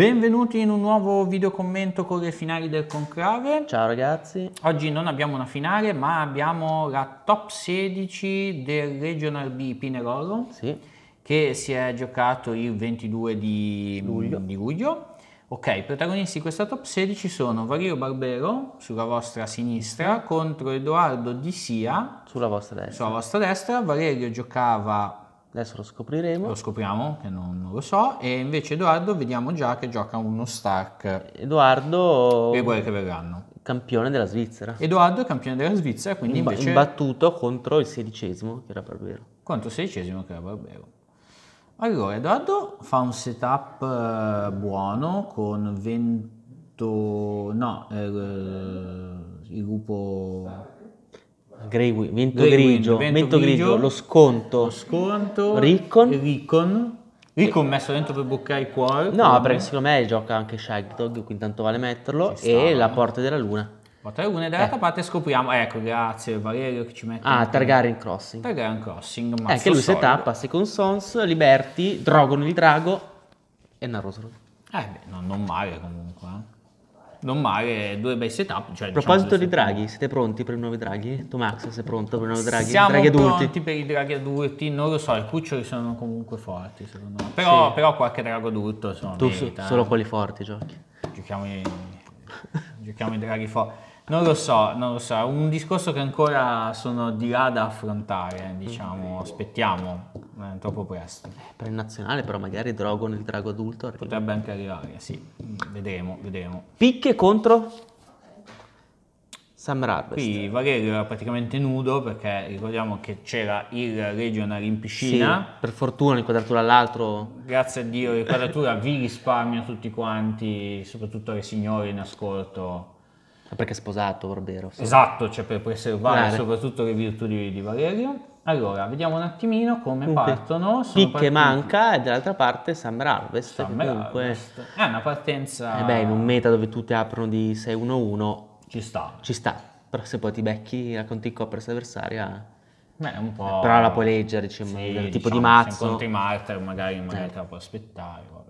Benvenuti in un nuovo video commento con le finali del conclave. Ciao ragazzi. Oggi non abbiamo una finale, ma abbiamo la top 16 del Regional B Pinerolo, Sì. che si è giocato il 22 di luglio. Ok, i protagonisti di questa top 16 sono Valerio Barbero sulla vostra sinistra contro Edoardo Di Sia Sulla vostra destra. sulla vostra destra. Valerio giocava... Adesso lo scopriremo. Lo scopriamo, che non lo so, e invece Edoardo vediamo già che gioca uno Stark. Edoardo, Le guerre che verranno. campione della Svizzera. Edoardo è campione della Svizzera, quindi invece Imbattuto contro il 16esimo, che era Barbero. contro il 16esimo che era Barbero. Allora, Edoardo fa un setup buono con vento... no, il lupo... Vento grigio, lo sconto. Lo sconto. Riccon messo dentro per buccare il cuore. No, perché secondo me gioca anche Shagdog, quindi tanto vale metterlo. Ci E sta, la Porta della Luna. Porta della Luna, e dall'altra parte scopriamo, ecco, grazie Valerio che ci mette... Targaryen Crossing. Targaryen Crossing, Che lui setup a Second Sons, Liberty, Drogon il Drago e Narosro. Non male comunque. Non male, due bei setup. Cioè, A proposito di draghi, siete pronti per i nuovi draghi? Tu Max, sei pronto per i nuovi draghi? Siamo Draghi adulti? pronti per i draghi adulti, non lo so, i cuccioli sono comunque forti secondo me. Però qualche drago adulto insomma, Tu merita, solo quelli forti giochi. Giochiamo i draghi forti. Non lo so, è un discorso che ancora sono di là da affrontare, diciamo, aspettiamo, è troppo presto. Per il nazionale però magari Drogon, il drago adulto, arriva. Potrebbe anche arrivare, sì, vedremo. Picche contro Summer Harvest. Qui Valerio era praticamente nudo perché ricordiamo che c'era il regional in piscina. Sì, per fortuna l'inquadratura all'altro. Grazie a Dio l'inquadratura vi risparmia tutti quanti, soprattutto ai signori in ascolto. Perché è sposato Barbero. Sì. Esatto, cioè per preservare soprattutto le virtù di Valerio. Allora, vediamo un attimino come partono. Picche manca e dall'altra parte Summer Harvest. Harvest. È una partenza... in un meta dove tutti aprono di 6-1-1 ci sta. Però se poi ti becchi la conti coppers avversaria... È un po'... Però la puoi leggere, diciamo, del tipo di mazzo. Se incontri Marter magari te la puoi aspettare, vabbè.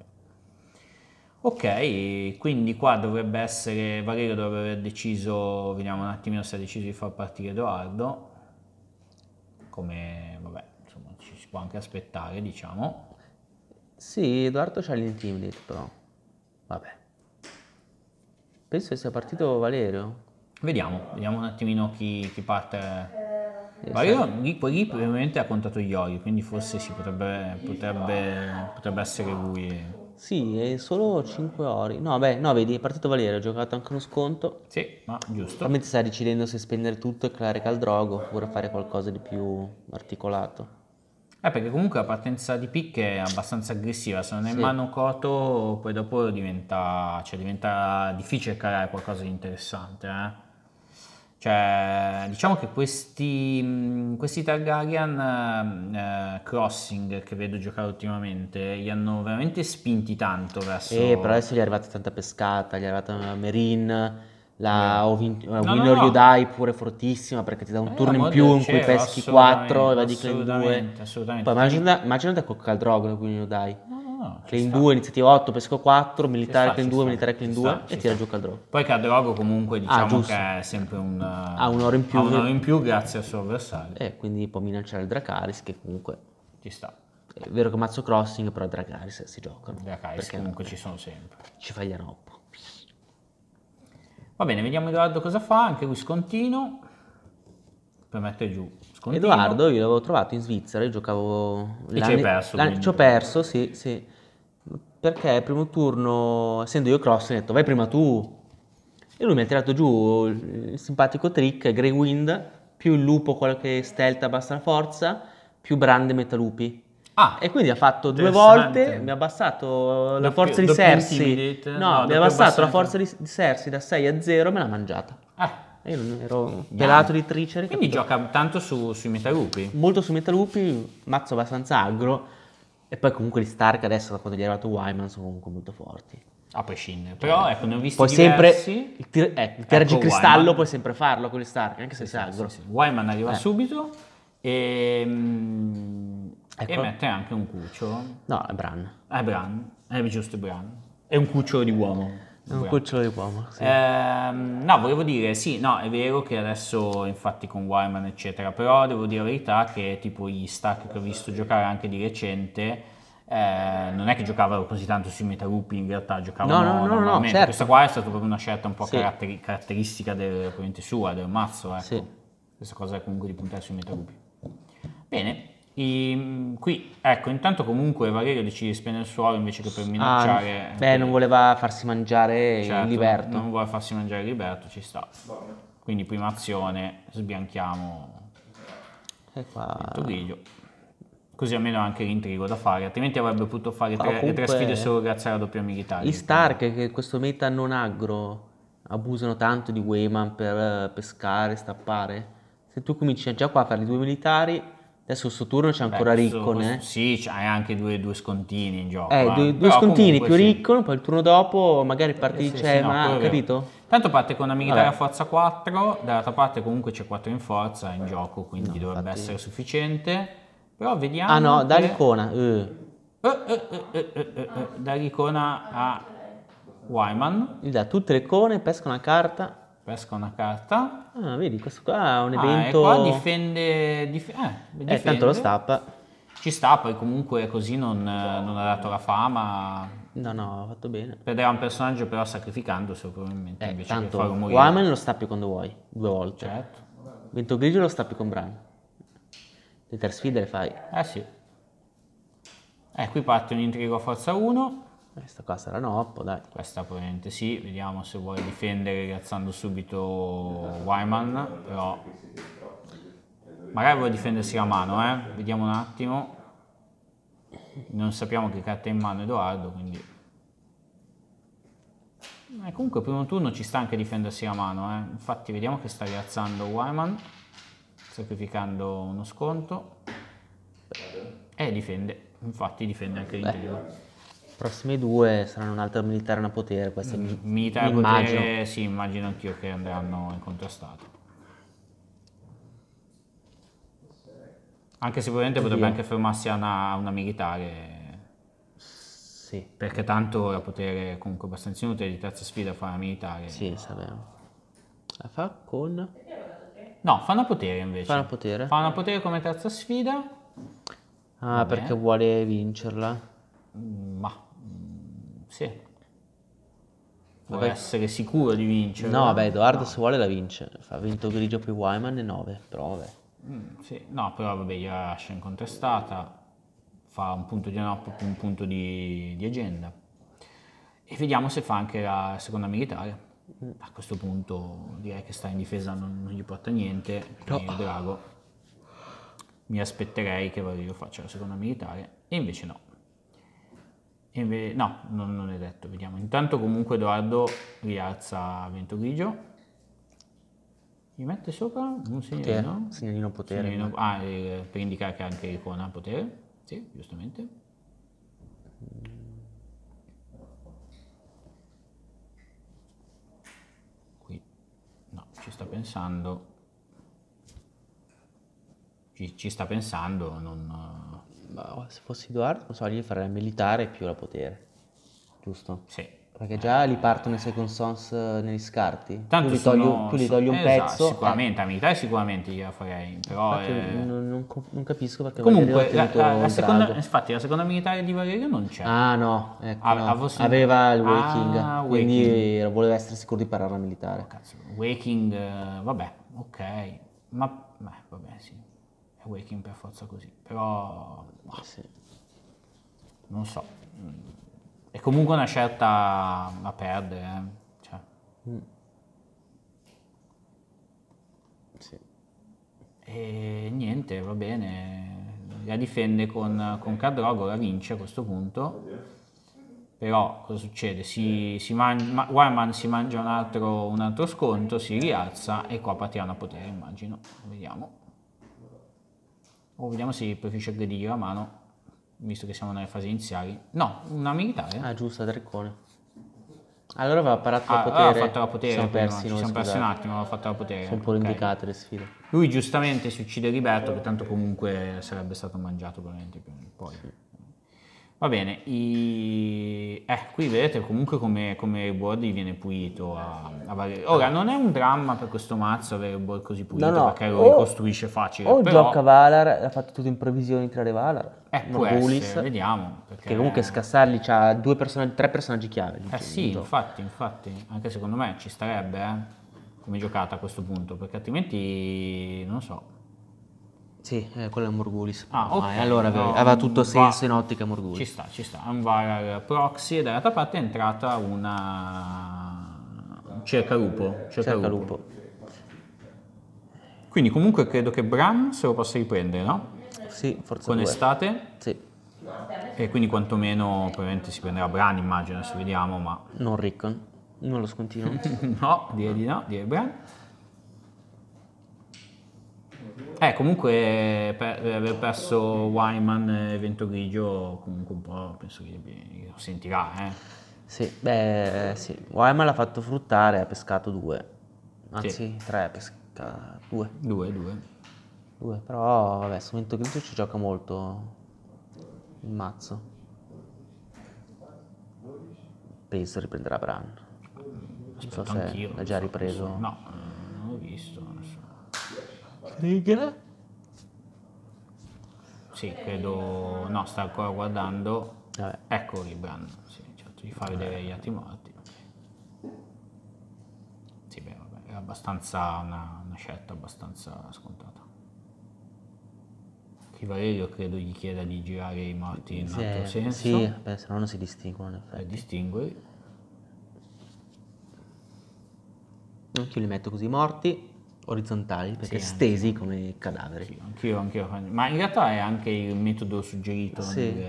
Ok, quindi qua dovrebbe essere, Valerio dovrebbe aver deciso, vediamo un attimino se ha deciso di far partire Edoardo, come, vabbè, insomma, ci si può anche aspettare, diciamo. Sì, Edoardo c'ha l'Intimidate però, vabbè. Penso che sia partito Valerio. Vediamo un attimino chi parte. Valerio lì probabilmente ha contato gli ori, quindi forse si potrebbe essere lui. Sì, è solo 5 ori. No, vedi, è partito Valerio, ha giocato anche uno sconto. Sì, ma giusto. Probabilmente sta decidendo se spendere tutto e creare Caldrogo oppure fare qualcosa di più articolato. Perché comunque la partenza di picche è abbastanza aggressiva, se non è in mano Koto poi dopo diventa difficile creare qualcosa di interessante. Cioè, diciamo che questi Targaryen Crossing che vedo giocare ultimamente li hanno veramente spinti tanto verso... Però adesso gli è arrivata tanta pescata, gli è arrivata Merin, la Winner You Die pure fortissima perché ti dà un turno in più in cui peschi 4 e vai di Claim 2. Assolutamente. Poi immaginate con Caldrogo la Winner You Die. No, Claim 2, iniziativa 8, pesco 4, militare Claim 2, sta, militare Claim 2 e tira giù Caldrogo. Poi Caldrogo comunque diciamo che è sempre ha un oro in più. Ha un oro in più grazie al suo avversario. Quindi può minacciare il Dracarys che comunque ci sta. È vero che mazzo Crossing, però Dracarys si giocano. Dracarys comunque ci sono sempre. Ci fai gli anoppo. Va bene, vediamo Edoardo cosa fa, anche lui scontino. Per mettere giù scontino. Edoardo io l'avevo trovato in Svizzera, io giocavo... E ci hai perso? Ci ho perso, sì. Perché il primo turno, essendo io Crossing, ho detto vai prima tu. E lui mi ha tirato giù il simpatico trick, Grey Wind, più il lupo, quello che stealth abbassa la forza, più Brand Metalupi. E quindi ha fatto 2 volte, mi ha abbassato la forza di Cersei. No, mi ha abbassato la forza di Cersei da 6 a 0 e me l'ha mangiata. Io non ero pelato di triceri. Quindi gioca tanto sui Metalupi? Molto sui Metalupi, mazzo abbastanza aggro. E poi comunque gli Stark adesso, da quando gli è arrivato Wyman, sono comunque molto forti. A prescindere. Però ecco, ne ho visti puoi diversi. Sempre, il tiraggio cristallo puoi sempre farlo con gli Stark, anche se sei aggro. Sì. Wyman arriva subito e mette anche un cucciolo. No, è Bran. È Bran, è giusto Bran. È un cucciolo di uomo. È un cucciolo di uomo, sì. No, volevo dire, sì, no, è vero che adesso, infatti, con Wyman, eccetera, però devo dire la verità che tipo gli stack che ho visto giocare anche di recente, non è che giocavano così tanto sui metalupi, in realtà giocavano No, normalmente. certo. Questa qua è stata proprio una scelta un po' Sì. caratteristica probabilmente sua, del mazzo, ecco. Sì. Questa cosa è comunque di puntare sui metalupi. Bene. Qui, ecco, intanto comunque Valerio decide di spendere il suolo invece che per minacciare. Non voleva farsi mangiare Certo, il Liberto. non vuole farsi mangiare il Liberto, ci sta. Quindi prima azione, sbianchiamo E qua... il grigio. Così almeno ha anche l'intrigo da fare, altrimenti avrebbe potuto fare tre comunque sfide solo grazie alla doppia militare. Gli Stark, che questo meta non aggro, abusano tanto di Wayman per pescare, stappare. Se tu cominci già qua a fare i 2 militari, adesso sto turno c'è ancora Riccon, Sì, hai anche due scontini in gioco. due Però scontini comunque più sì. Riccon, poi il turno dopo magari parti, Sì, cioè, sì, no, ma quello è vero. capito? Tanto parte con una militare Vabbè. a forza 4, dall'altra parte comunque c'è 4 in forza in gioco, quindi dovrebbe infatti. essere sufficiente. Però vediamo. Ah no, da che- Riccona. Da Ricona a Wyman, Gli dà tutte le icone, pesca una carta. pesca una carta. Ah, vedi, questo qua è un E evento... qua difende. tanto lo stappa. Ci sta, poi comunque così non ha dato la fama. No, ha fatto bene. Perderà un personaggio però sacrificandoselo probabilmente invece che Tanto farlo morire. Wyman lo stappi quando vuoi, 2 volte. Certo. Vento grigio lo stappi con Bran. Le 3 sfide le fai. Sì. Qui parte un intrigo a forza 1. Questa qua sarà Noppo, dai. Questa probabilmente sì, vediamo se vuole difendere rialzando subito Wyman, però magari vuole difendersi la mano, vediamo un attimo. Non sappiamo che carta è in mano Edoardo, quindi comunque il primo turno ci sta anche difendersi la mano, infatti vediamo che sta rialzando Wyman, sacrificando uno sconto e difende, infatti difende anche l'intrigo. I prossimi 2 saranno un altro militare e una potere. Questa Militare a immagino. potere, sì, immagino anch'io che andranno incontrastato. Anche se probabilmente potrebbe anche fermarsi a una militare, Sì, perché tanto la potere è comunque abbastanza inutile di terza sfida fare una militare. sì, sappiamo. La fa con... No, fa una potere invece. Fa una potere? Fa una potere come terza sfida, Ah, perché vuole vincerla. sì. Vuole essere sicuro di vincere. No, vabbè, Edoardo se vuole la vince. Fa vento grigio più Wyman e 9, però vabbè. Sì. No, però vabbè, gliela lascia incontestata, fa un punto di Anop più un punto di agenda. E vediamo se fa anche la seconda militare. A questo punto direi che sta in difesa non gli porta niente, quindi il drago. Mi aspetterei che Valerio faccia la seconda militare, e invece no. No, non è detto, vediamo. Intanto comunque Edoardo rialza vento grigio. Gli mette sopra un segnalino? Segnalino potere. Segnalino, per indicare che anche l'icona ha potere. Sì, giustamente. Qui, no, ci sta pensando. Ci sta pensando, non... Ma se fossi Edoardo, non so, gli farei il militare più la potere. Giusto? Sì. Perché già li partono i second sons negli scarti. Tanto tu li togli un pezzo. Sicuramente, a militare sicuramente gliela farei, però... Infatti non capisco perché Comunque, Valerio ha tenuto la un seconda, drago. infatti la seconda militare di Valerio non c'è. Ah no, ecco, no. fosse- Aveva il Waking, Ah, quindi voleva essere sicuro di parare la militare. Cazzo, Waking, vabbè, ok, ma vabbè, sì, è Waking per forza così, però Sì. non so, è comunque una scelta a perdere, cioè. Sì. E niente, va bene, la difende con Khal-Drogo, la vince a questo punto, però cosa succede? Wyman si mangia un altro sconto, si rialza e qua partirà una potere, immagino, vediamo. O vediamo se preferisce aggredire la mano, visto che siamo nelle fasi iniziali. No, una militare. Ah giusto, Treccone. Allora aveva parato la Aveva potere. fatto la potere, Ci siamo prima, persi ci noi, siamo persi un scusate. attimo, aveva fatto la potere. Sono un po' ok. indicate le sfide. Lui giustamente si uccide Liberto, che tanto comunque sarebbe stato mangiato probabilmente prima o poi. Va bene, qui vedete comunque come il board viene pulito a varie. Ora, non è un dramma per questo mazzo avere il board così pulito, No, perché lo ricostruisce facile, o però. gioca Valar, ha fatto tutto in previsioni tra le Valar, Può Morghulis, essere, vediamo. Perché. che comunque scassarli c'ha 3 personaggi chiave. Sì, infatti, anche secondo me ci starebbe, come giocata a questo punto, perché altrimenti, non so. Sì, quello è un Morghulis. Ok, allora no, aveva tutto senso in ottica Morghulis. Ci sta, è un Valar proxy e dall'altra parte è entrata un cercalupo. Cercalupo. Quindi comunque credo che Bran se lo possa riprendere, no? Sì, forse Con 2. estate, Sì, e quindi quantomeno probabilmente si prenderà Bran, immagino, adesso vediamo, ma. non Rickon, non lo scontinuo. No, direi di no, direi Bran. Comunque per aver perso Wyman e Vento Grigio comunque un po' penso che lo sentirà, Sì, sì. Wyman l'ha fatto fruttare, ha pescato 2. Anzi, 3, pesca 2. 2. Però vabbè, su Vento Grigio ci gioca molto il mazzo. Penso riprenderà Bran. Non so se Anch'io. l'ha già ripreso. No, non l'ho visto. Adesso. Trigger? Sì, credo. No, sta ancora guardando. Vabbè. Ecco il Bran. Sì, certo, gli fa vedere gli altri morti. Sì, beh, vabbè, è abbastanza una scelta abbastanza scontata. Che Valerio credo gli chieda di girare i morti in un altro senso. Sì, beh, se no non si distinguono in Per effetti. distinguerli. Anch'io li metto così morti, orizzontali, perché Sì, stesi come cadaveri. Sì, anch'io. Ma in realtà è anche il metodo suggerito Sì.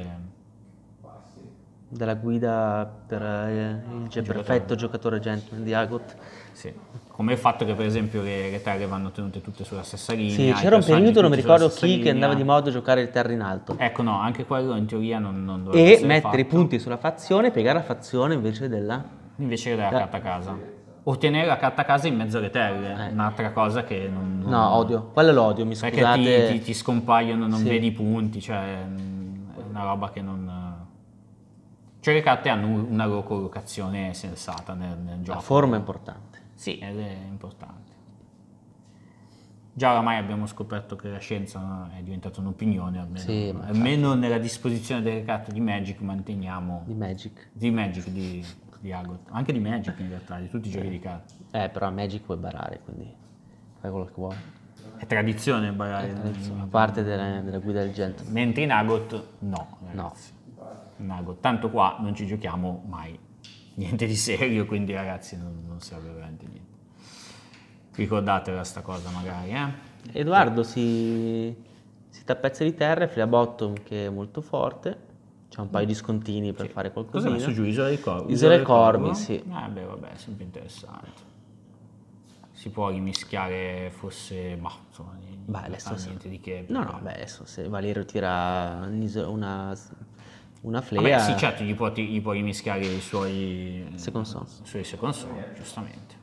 Della guida per il perfetto giocatore gentleman di Agot. Sì. Come il fatto che per esempio le terre vanno tenute tutte sulla stessa linea. Sì, i c'era un personaggi periodo, non mi tutti sulla ricordo stessa chi, che andava di linea. modo a giocare il terra in alto. Ecco, no, anche quello in teoria non dovrebbe E essere mettere i fatto. punti sulla fazione e piegare la fazione invece della... Invece che della carta casa. O tenere la carta casa in mezzo alle terre, un'altra cosa che non. No, odio. Quello lo odio, mi Perché scusate. ti scompaiono, non Sì. vedi i punti, cioè è una roba che non. Cioè le carte hanno una loro collocazione sensata nel gioco. La forma è importante. Sì, ed è importante. Già oramai abbiamo scoperto che la scienza è diventata un'opinione, almeno, Sì, ma almeno nella disposizione delle carte di Magic manteniamo. Di Magic. Di Magic, di Agot. Anche di Magic in realtà, di tutti i giochi di carte. Però a Magic puoi barare, quindi fai quello che vuoi. È tradizione barare. A parte della guida del gentleman. Mentre in Agot no, ragazzi. In Agot. Tanto qua non ci giochiamo mai niente di serio, quindi ragazzi non serve veramente niente. Ricordatela sta cosa magari, Edoardo si tappezza di terra, Flea Bottom che è molto forte, c'è un paio di scontini per fare Cosa qualcosina. hai messo giù? Isola dei Corvi? Isola dei Corvi, sì. Beh, vabbè, è sempre interessante. Si può rimischiare forse, insomma, adesso niente di che. No, adesso se Valerio tira una Flea... Vabbè, sì, certo, gli può rimischiare i suoi Second Son. Second Son, giustamente.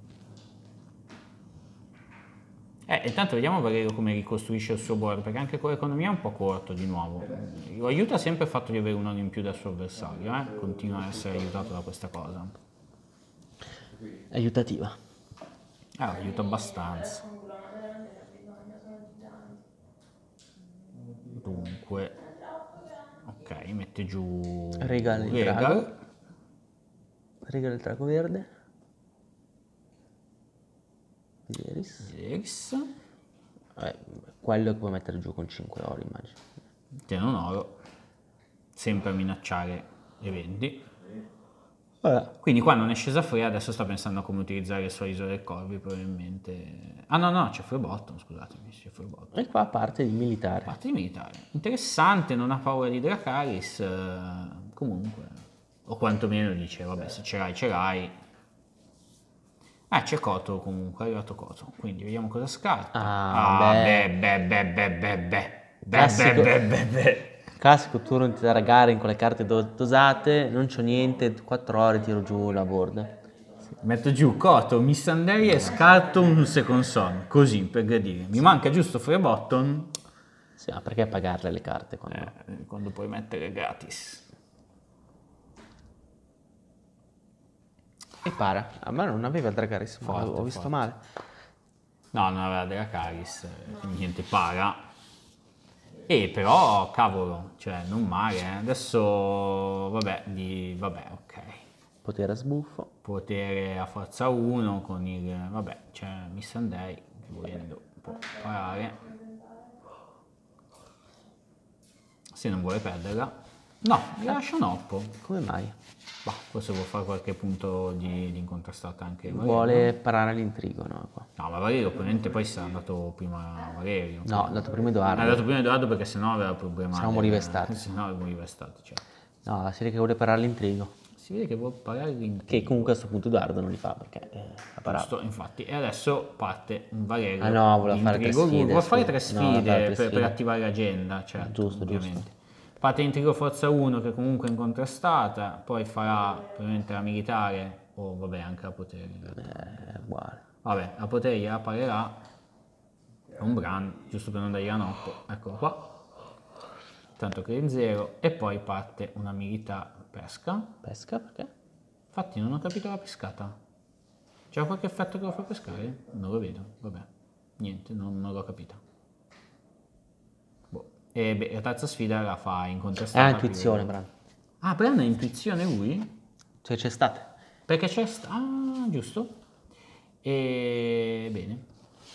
Intanto vediamo Valerio come ricostruisce il suo board, perché anche con l'economia è un po' corto di nuovo. Lo aiuta sempre il fatto di avere un anno in più dal suo avversario, continua a essere aiutato da questa cosa. Aiutativa. Aiuta abbastanza. Dunque, ok, mette giù Regal il drago. Regal il drago verde. Viserys. Quello che puoi mettere giù con 5 ori, immagino. Tiene un oro, sempre a minacciare eventi. Quindi qua non è scesa Freya, adesso sta pensando a come utilizzare le sue isole del Corvi, probabilmente. No, c'è Free Bottom, scusatemi, c'è Free Bottom. E qua parte il militare. Parte di militare. Interessante, non ha paura di Dracarys, comunque. O quantomeno dice, vabbè, se ce l'hai. C'è Koto comunque, è arrivato Koto, quindi vediamo cosa scatta. Classico turno di Targaryen con le carte dosate, non c'ho niente, 4 ore tiro giù la board. Metto giù Koto, Missandei e scarto un Second Son, così per gradire. Mi manca giusto Free Bottom. Sì, ma perché pagarle le carte Quando puoi mettere gratis. spara? A me non aveva Dragaris, ma Forte, ho visto forte. male. No, non aveva Dracarys, quindi niente para. E però, cavolo, cioè, non male, eh. Adesso, vabbè, ok. Potere a sbuffo. Potere a forza 1 con il... vabbè, c'è Missandei, che volendo può parare. Se non vuole perderla. No, gli lascia un oppo. Come mai? Bah, forse vuol fare qualche punto di incontrastata anche Valerio. Vuole parare l'intrigo, no? Qua. No, ma Valerio probabilmente poi sarà andato prima Valerio. No, è dato prima Ha Edoardo. dato prima Edoardo perché sennò aveva problema. Se no moriva Estate. Se no moriva Estate, cioè. No, la serie che vuole parare l'intrigo. Si vede che vuole parare l'intrigo. Che comunque a questo punto Edoardo non li fa perché ha parato. Giusto, infatti. E adesso parte un Valerio. Ah no, voleva di fare tre intrigo. sfide, Vuole fare sì. tre No, sfide, voleva fare tre per sfide. attivare l'agenda, certo, Giusto, ovviamente. Parte intrigo forza 1 che comunque è incontrastata, poi farà probabilmente la militare o vabbè anche la potere. È uguale. Vabbè, la potere gliela parerà un Bran, giusto per non dargli la noppo, eccolo qua. Tanto che è in 0 e poi parte una militare pesca. Pesca perché? Infatti non ho capito la pescata. C'è qualche effetto che lo fa pescare? Non lo vedo, vabbè. Niente, non l'ho capita. Boh. E beh, la terza sfida la fa incontrastata. È intuizione, Bran. Ah, Bran ha intuizione lui? Cioè c'è state. Perché c'è... Ah, giusto. E... bene.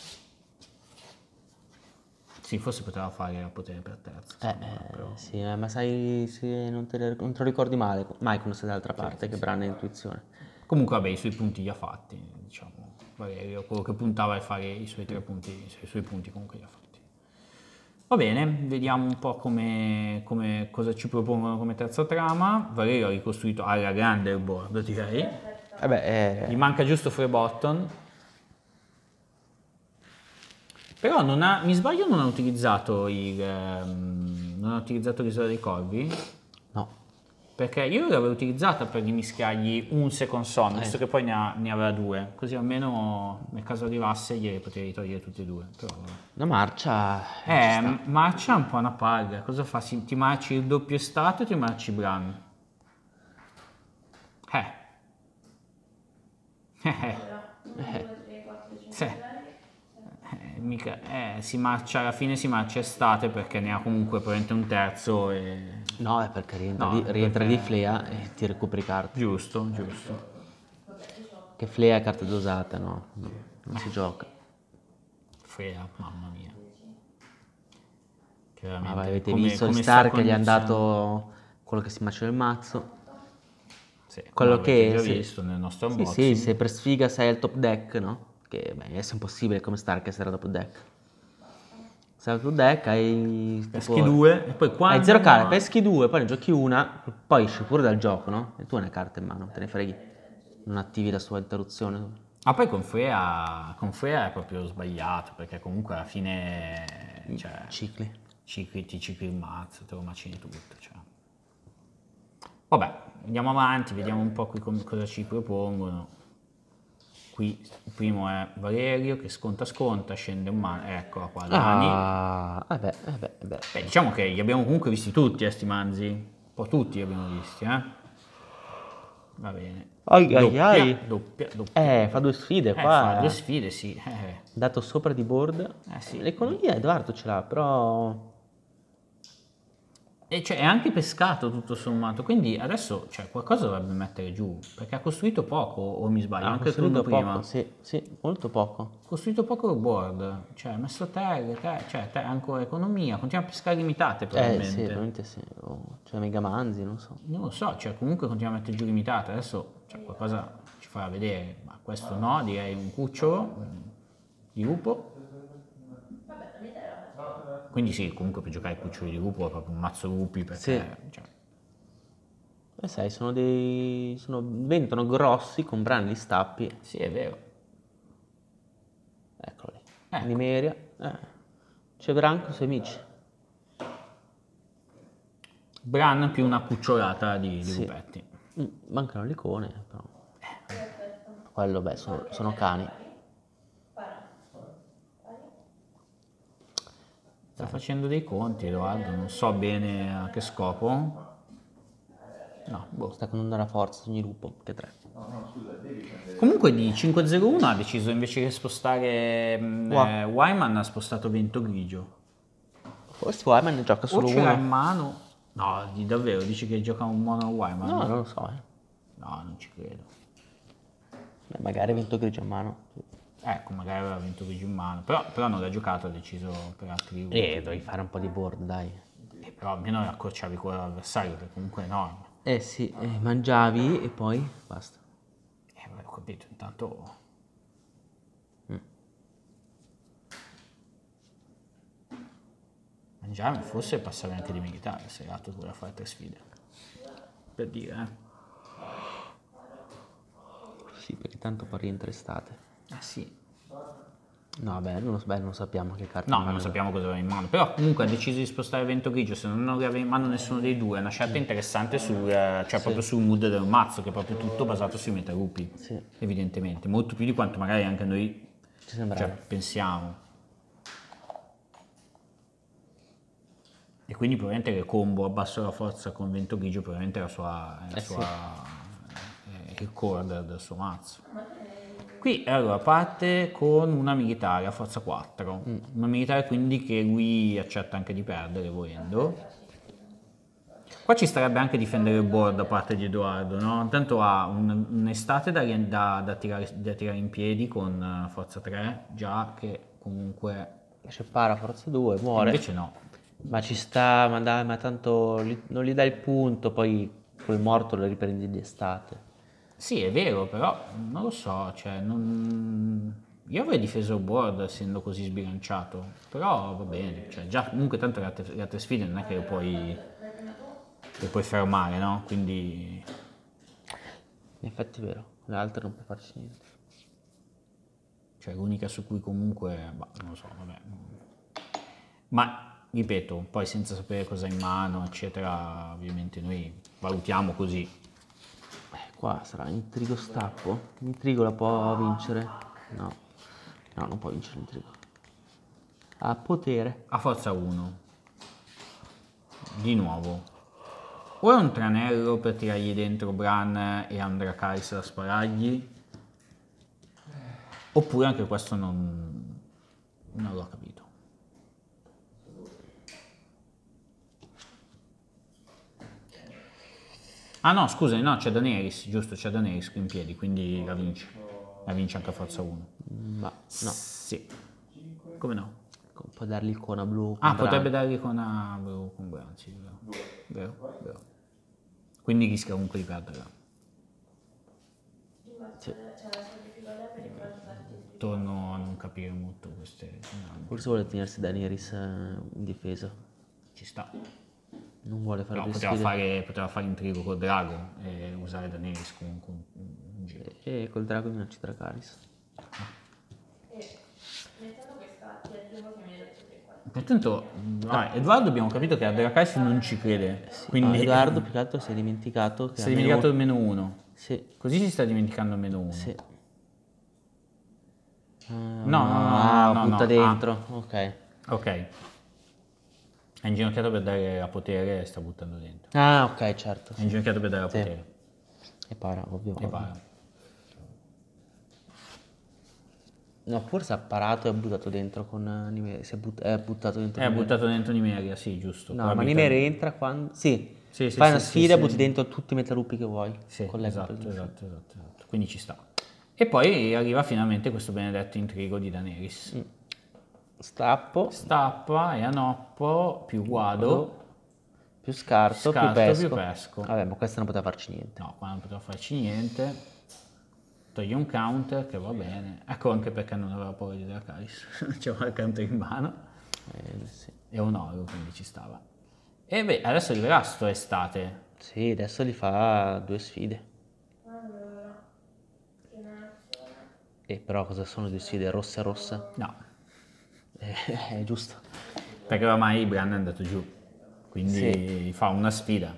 Sì, forse poteva fare la potere per terza. Però... Sì, ma sai, se non te lo ricordi male, mai quando sei dall'altra parte, che Bran è intuizione. Comunque, vabbè, i suoi punti li ha fatti, diciamo. Valerio, quello che puntava a fare i suoi 3 punti, i suoi punti comunque li ha fatti. Va bene, vediamo un po' cosa ci propongono come terza trama. Valerio ha ricostruito alla grande il board, direi. Gli manca giusto Free Button. Però non ha, mi sbaglio, non ha utilizzato l'isola dei corvi? No. Perché io l'avevo utilizzata per rimischiargli un second son, visto che poi ne aveva 2, così almeno nel caso arrivasse glieli potevi togliere tutti e 2. Però, La marcia... marcia un po' una paga, cosa fa? Ti marci il doppio estate o ti marci Bran? Sì. Si marcia, alla fine si marcia estate perché ne ha comunque probabilmente un terzo e... No, è perché rientra, No, rientra perché- di Flea e ti recuperi carte. Giusto. Che Flea è carta dosata, no? Non si gioca. Frea, mamma mia. Che Ma veramente, vai, avete come- visto il come Star sta che gli hanno condizionando- dato quello che si maccia nel mazzo? Sì, Quello come avete che... già sì. visto nel nostro Sì, unboxing. sì, se per sfiga sei al top deck, no? Che beh, è impossibile come Stark essere al top deck. Sei al top deck, hai... Peschi 2 e poi quando... Hai 0 carte, peschi 2, poi ne giochi una, poi esci pure dal gioco, no? E tu hai una carta in mano, te ne freghi. Non attivi la sua interruzione. Ah, poi con Frea è proprio sbagliato, perché comunque alla fine... Cioè, Cicli. ti cicli il mazzo, te lo macini tutto, cioè. Vabbè, andiamo avanti, vediamo un po' qui cosa ci propongono. Qui il primo è Valerio che sconta, scende un manzo, eccola qua, Dani. Ah, Beh, diciamo che li abbiamo comunque visti tutti, sti manzi. Un po' tutti li abbiamo visti, Va bene. Doppia. Fa 2 sfide qua. Fa 2 sfide, sì. Dato sopra di board. Sì. L'economia Edoardo ce l'ha, però... E cioè è anche pescato tutto sommato, quindi adesso qualcosa dovrebbe mettere giù, perché ha costruito poco, o mi sbaglio, Ha anche il costruito turno prima. poco, sì, molto poco. Ha costruito poco il board, cioè ha messo terre, ancora economia, continua a pescare limitate probabilmente. Sì, probabilmente sì. Cioè Megamanzi, non so. Non lo so, comunque continua a mettere giù limitate, adesso qualcosa ci farà vedere, ma questo no, direi un cucciolo di lupo. Quindi sì, comunque per giocare cuccioli di lupo è proprio un mazzo lupi, perché... Sai, diventano grossi con brani di stappi. Sì, è vero. Eccolo lì. Nimeria. C'è Bran con i suoi amici. Bran più una cucciolata di lupetti. Mancano le icone, però. Quello, beh, sono cani. Sta facendo dei conti, Edoardo, non so bene a che scopo. No, boh. Sta con una forza ogni lupo, che 3. Comunque di 5-0-1 ha deciso invece che spostare Wyman, ha spostato Vento Grigio. Forse Wyman ne gioca O solo ce l'ha in uno. mano? No, davvero, dici che gioca un mono Wyman? No, non lo so. No, non ci credo. Beh, magari Vento Grigio a mano. Ecco, magari aveva Vento Grigio in mano, però non l'ha giocato, ha deciso per altri Devi fare un po' di board, dai. però almeno accorciavi quello dell'avversario, che comunque è enorme. Sì, mangiavi e poi basta. Vabbè, ho capito, intanto... Mangiare, forse passare anche di militare, se l'altro voleva fare 3 sfide. Per dire, Sì, perché tanto poi rientra estate. sì. No, vabbè, non sappiamo che carte No, in mano non sappiamo cosa aveva in mano, però comunque ha deciso di spostare Vento Grigio, se non aveva in mano nessuno dei due, è una scelta interessante proprio sul mood del mazzo, che è proprio tutto basato sui metalupi, Sì. evidentemente, molto più di quanto magari anche noi Ci sembra. pensiamo. E quindi probabilmente le combo abbasso la forza con Vento Grigio, probabilmente è il core del suo mazzo. Qui allora parte con una militare a forza 4, una militare quindi che lui accetta anche di perdere volendo. Qua ci starebbe anche difendere il board da parte di Edoardo, no? Intanto ha un'estate da tirare in piedi con forza 3, già che comunque... Esce para, forza 2, muore. Invece no. Ma ci sta, ma dai, ma tanto non gli dai il punto, poi col morto lo riprendi di estate. Sì, è vero, però non lo so, cioè, io avrei difeso il board essendo così sbilanciato, però va bene, cioè, già comunque tanto le altre sfide non è che le puoi fermare, no? Quindi... In effetti è vero, le altre non puoi farci niente. Cioè, l'unica su cui comunque, non lo so, vabbè. Ma, ripeto, poi senza sapere cosa ha in mano, eccetera, ovviamente noi valutiamo così. Qua sarà intrigo stappo. L'intrigo la può vincere? No. No, non può vincere l'intrigo. Ha potere. A forza 1. Di nuovo. O è un tranello per tirargli dentro Bran e Andracaris da sparargli, oppure anche questo non l'ho capito. Ah no, scusami, no, c'è Daenerys, giusto, c'è Daenerys qui in piedi, quindi la vince. La vince anche a forza 1. Ma no. Sì. Come no? Può dargli icona blu. Ah, potrebbe dargli con Bran, sì, vero. Vero. Quindi rischia comunque di perderla. Sì. Torno a non capire molto queste dinamiche. Forse vuole tenersi Daenerys in difesa. Ci sta. Non vuole fare No, due poteva sfide. fare intrigo col drago e usare Daenerys comunque in giro. E col drago minacci Dracarys. Intanto, Edoardo abbiamo capito che a Dracarys non ci crede, quindi No, Edoardo più che altro si è dimenticato che si è dimenticato il meno 1. Sì, Così si sta dimenticando il meno 1. sì. No, butta dentro. Ok. Ok. È inginocchiato per dare a potere e sta buttando dentro. Ah, ok, certo. È inginocchiato per dare a potere. E para, ovvio. E va. No, forse ha parato e ha buttato dentro con Nimeria. È buttato dentro. È Nimeria. buttato dentro Nimeria, sì, giusto. No, ma Nimeria entra quando... Sì. Sì, Fai una sì, sfida e sì. butti dentro tutti i metalupi che vuoi. Sì, Collega esatto. per- Quindi ci sta. E poi arriva finalmente questo benedetto intrigo di Daenerys. Strappo, Stappa e Anoppo più Guado. più scarto, più pesco. Vabbè, ma questa non poteva farci niente. No, qua non poteva farci niente. Toglie un counter che va bene. Ecco anche perché non aveva paura di Dracarys. C'era il counter in mano. Sì. E un oro, quindi ci stava. E beh, adesso arriverà sto estate. Sì, adesso gli fa due sfide. E però cosa sono due sfide? Rossa e rossa? No, È giusto. perché ormai Bran è andato giù. Quindi fa una sfida.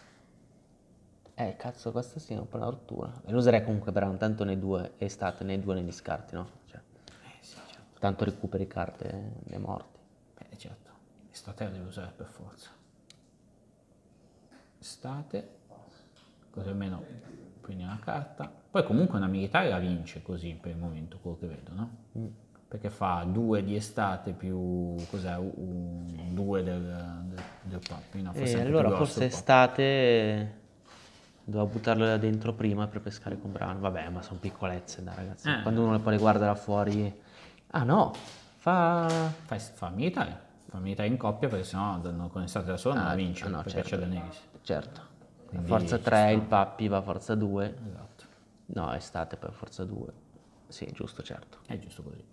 Cazzo, questa sì è un po' una rottura. E lo userei comunque per tanto nei due estate, nei due negli scarti, no? Cioè, Sì, certo. tanto recuperi carte nei morti. Beh, certo. Estate la devo usare per forza. Estate. Così almeno prendi una carta. Poi comunque una militare la vince così per il momento, quello che vedo, no? Perché fa 2 di estate più, cos'è, 2 del papi, no? Forse anche allora più grosso forse il papi. estate doveva buttarlo da dentro prima per pescare con Brano. Vabbè, ma sono piccolezze, dai ragazzi. Quando uno poi le guarda da fuori... Ah no, Fa militare in coppia perché sennò con estate da solo non la vince, no, perché c'è Daenerys. certo. Quindi Forza ci 3, sta. il Pappi va a forza 2. Esatto, No, estate poi forza 2. Sì, giusto, certo. è giusto così.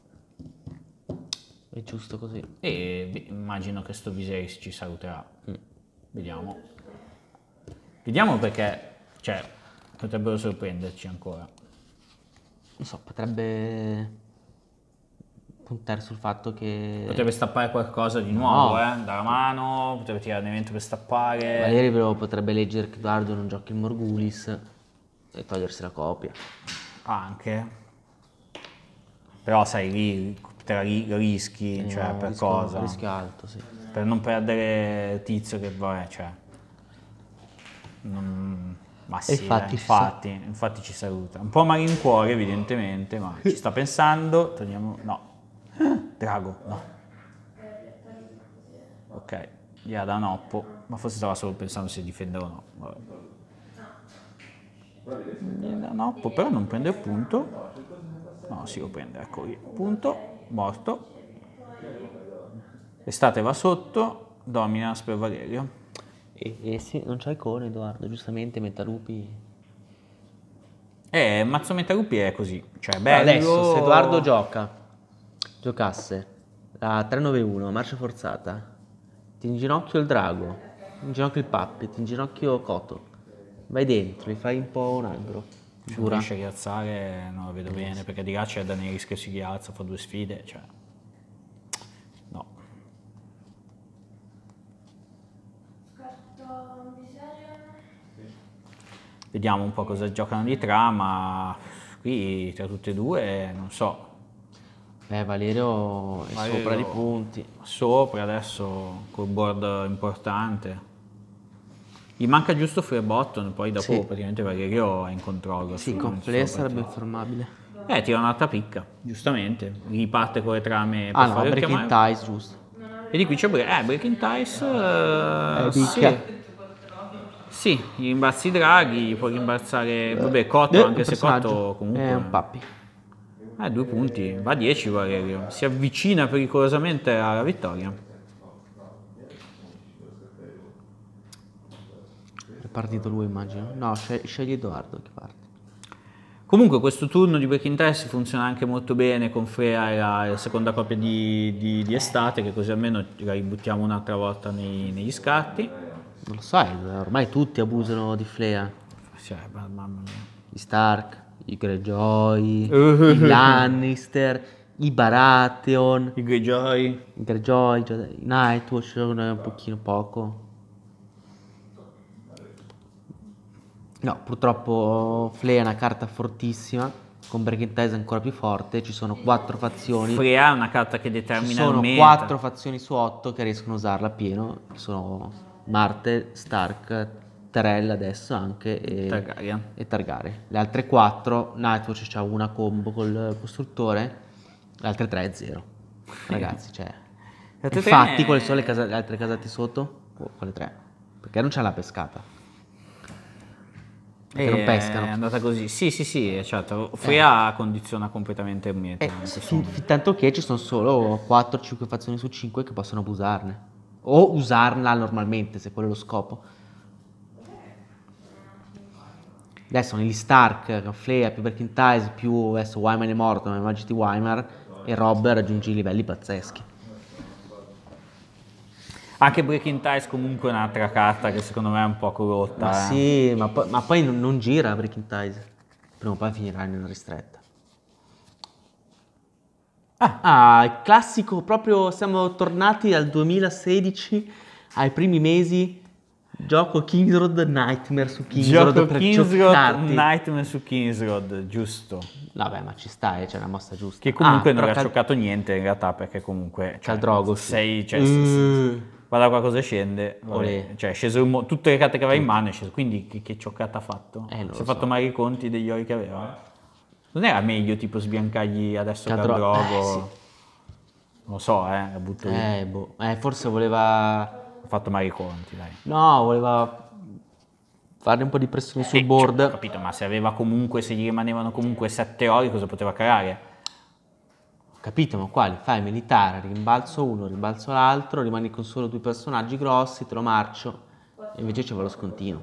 È giusto così. E immagino che sto Viserys ci saluterà. Vediamo. Vediamo perché, cioè, potrebbero sorprenderci ancora. Non so, potrebbe puntare sul fatto che Potrebbe stappare qualcosa di nuovo, dalla mano, potrebbe tirare un evento per stappare. Valerio però potrebbe leggere che Edoardo non giochi il Morgulis e togliersi la copia. Anche. Però sai, lì te la rischi, cioè per cosa? Rischio alto, sì. Per non perdere il tizio che vabbè, cioè. Ma sì, infatti ci saluta. Un po' malincuore evidentemente, ma ci sta pensando. Togliamo. No. Drago, no. Ok, gli ha da Noppo, ma forse stava solo pensando se difendere o no. Vabbè. Gli dà Noppo, però non prende il punto. No, sì, lo prende, ecco lì. Punto, morto. Estate va sotto, Dominas per Valerio. Sì, non c'ha icone Edoardo, giustamente Metalupi. Mazzo Metalupi è così, cioè bello. Adesso, se Edoardo giocasse la 391, marcia forzata, ti inginocchio il drago, ti inginocchio il Pappi, ti inginocchio Coto, vai dentro, li fai un po' un angolo. Se non riesce a rialzare non lo vedo bene, perché di là c'è Daenerys che si rialza, fa 2 sfide, cioè. No. Vediamo un po' cosa giocano di trama. Qui tra tutte e due non so. Valerio è sopra di punti. Sopra adesso col board importante. Gli manca giusto Free Bottom, poi dopo praticamente Valerio è in controllo. Sì, con Flea sarebbe informabile. Tira un'altra picca, giustamente. Riparte con le trame per Ah no, fare il Breaking chiamare. Ties, giusto. E di qui c'è Breaking Ties. Sì, gli rimbalzi draghi, puoi rimbalzare. Vabbè, Cotto, anche se Cotto comunque. È un Pappi. 2 punti, va a 10 Valerio. Si avvicina pericolosamente alla vittoria. È partito lui, immagino. No, scegli Edoardo che parte. Comunque questo turno di Breaking Ties funziona anche molto bene con Freya e la seconda coppia di estate, che così almeno la ributtiamo un'altra volta negli scatti. Non lo sai, ormai tutti abusano di Flea. Sì, mamma mia. Gli Stark, i Greyjoy, i Lannister, i Baratheon, I Greyjoy. i Nightwatch, un pochino poco. No, purtroppo Flea è una carta fortissima, con Breaking Ties ancora più forte, ci sono 4 fazioni. Freya è una carta che determina Ci sono il meta. 4 fazioni su 8 che riescono a usarla a pieno, che sono Marte, Stark, Tyrell adesso anche e Targaryen. Le altre 4, Nightwatch c'ha una combo col costruttore, le altre 3 è 0. Ragazzi, cioè. Infatti, quali sono le altre casate sotto? Quelle 3. Perché non c'è la pescata. Perché non pescano. È andata così. Sì, certo. Freya condiziona completamente il meta. Tanto che ci sono solo 4-5 fazioni su 5 che possono abusarne. O usarla normalmente, se quello è lo scopo. Adesso negli Stark, Flea più Breaking Ties più adesso Wyman è morto, ma immagini Wyman e Rob raggiungi livelli pazzeschi. Anche Breaking Ties comunque è un'altra carta che secondo me è un po' corrotta. Ma sì, ma poi non gira Breaking Ties. Prima o poi finirà in una ristretta. Il classico, proprio siamo tornati al 2016, ai primi mesi, gioco Kingsroad Nightmare su Kingsroad. Gioco Kingsroad Nightmare su Kingsroad, giusto. Vabbè, ma ci sta, c'è una mossa giusta. Che comunque non ha giocato niente in realtà, perché comunque... C'è il Drogo. guarda qua cosa scende. Olè. Cioè è sceso tutte le carte che aveva in mano è sceso. Quindi che cioccata ha fatto? Non lo Si è so. fatto male i conti degli ori che aveva? Non era meglio tipo sbiancargli adesso Khal-Drogo? Sì. Non lo so, la butto lì. Boh. Forse voleva... Ha fatto male i conti, dai. No, voleva farne un po' di pressione sul Ho board. capito, ma se gli rimanevano comunque 7 ori, cosa poteva creare? Ho capito, ma quali? Fai militare, rimbalzo uno, rimbalzo l'altro, rimani con solo 2 personaggi grossi, te lo marcio. E invece c'aveva lo scontino.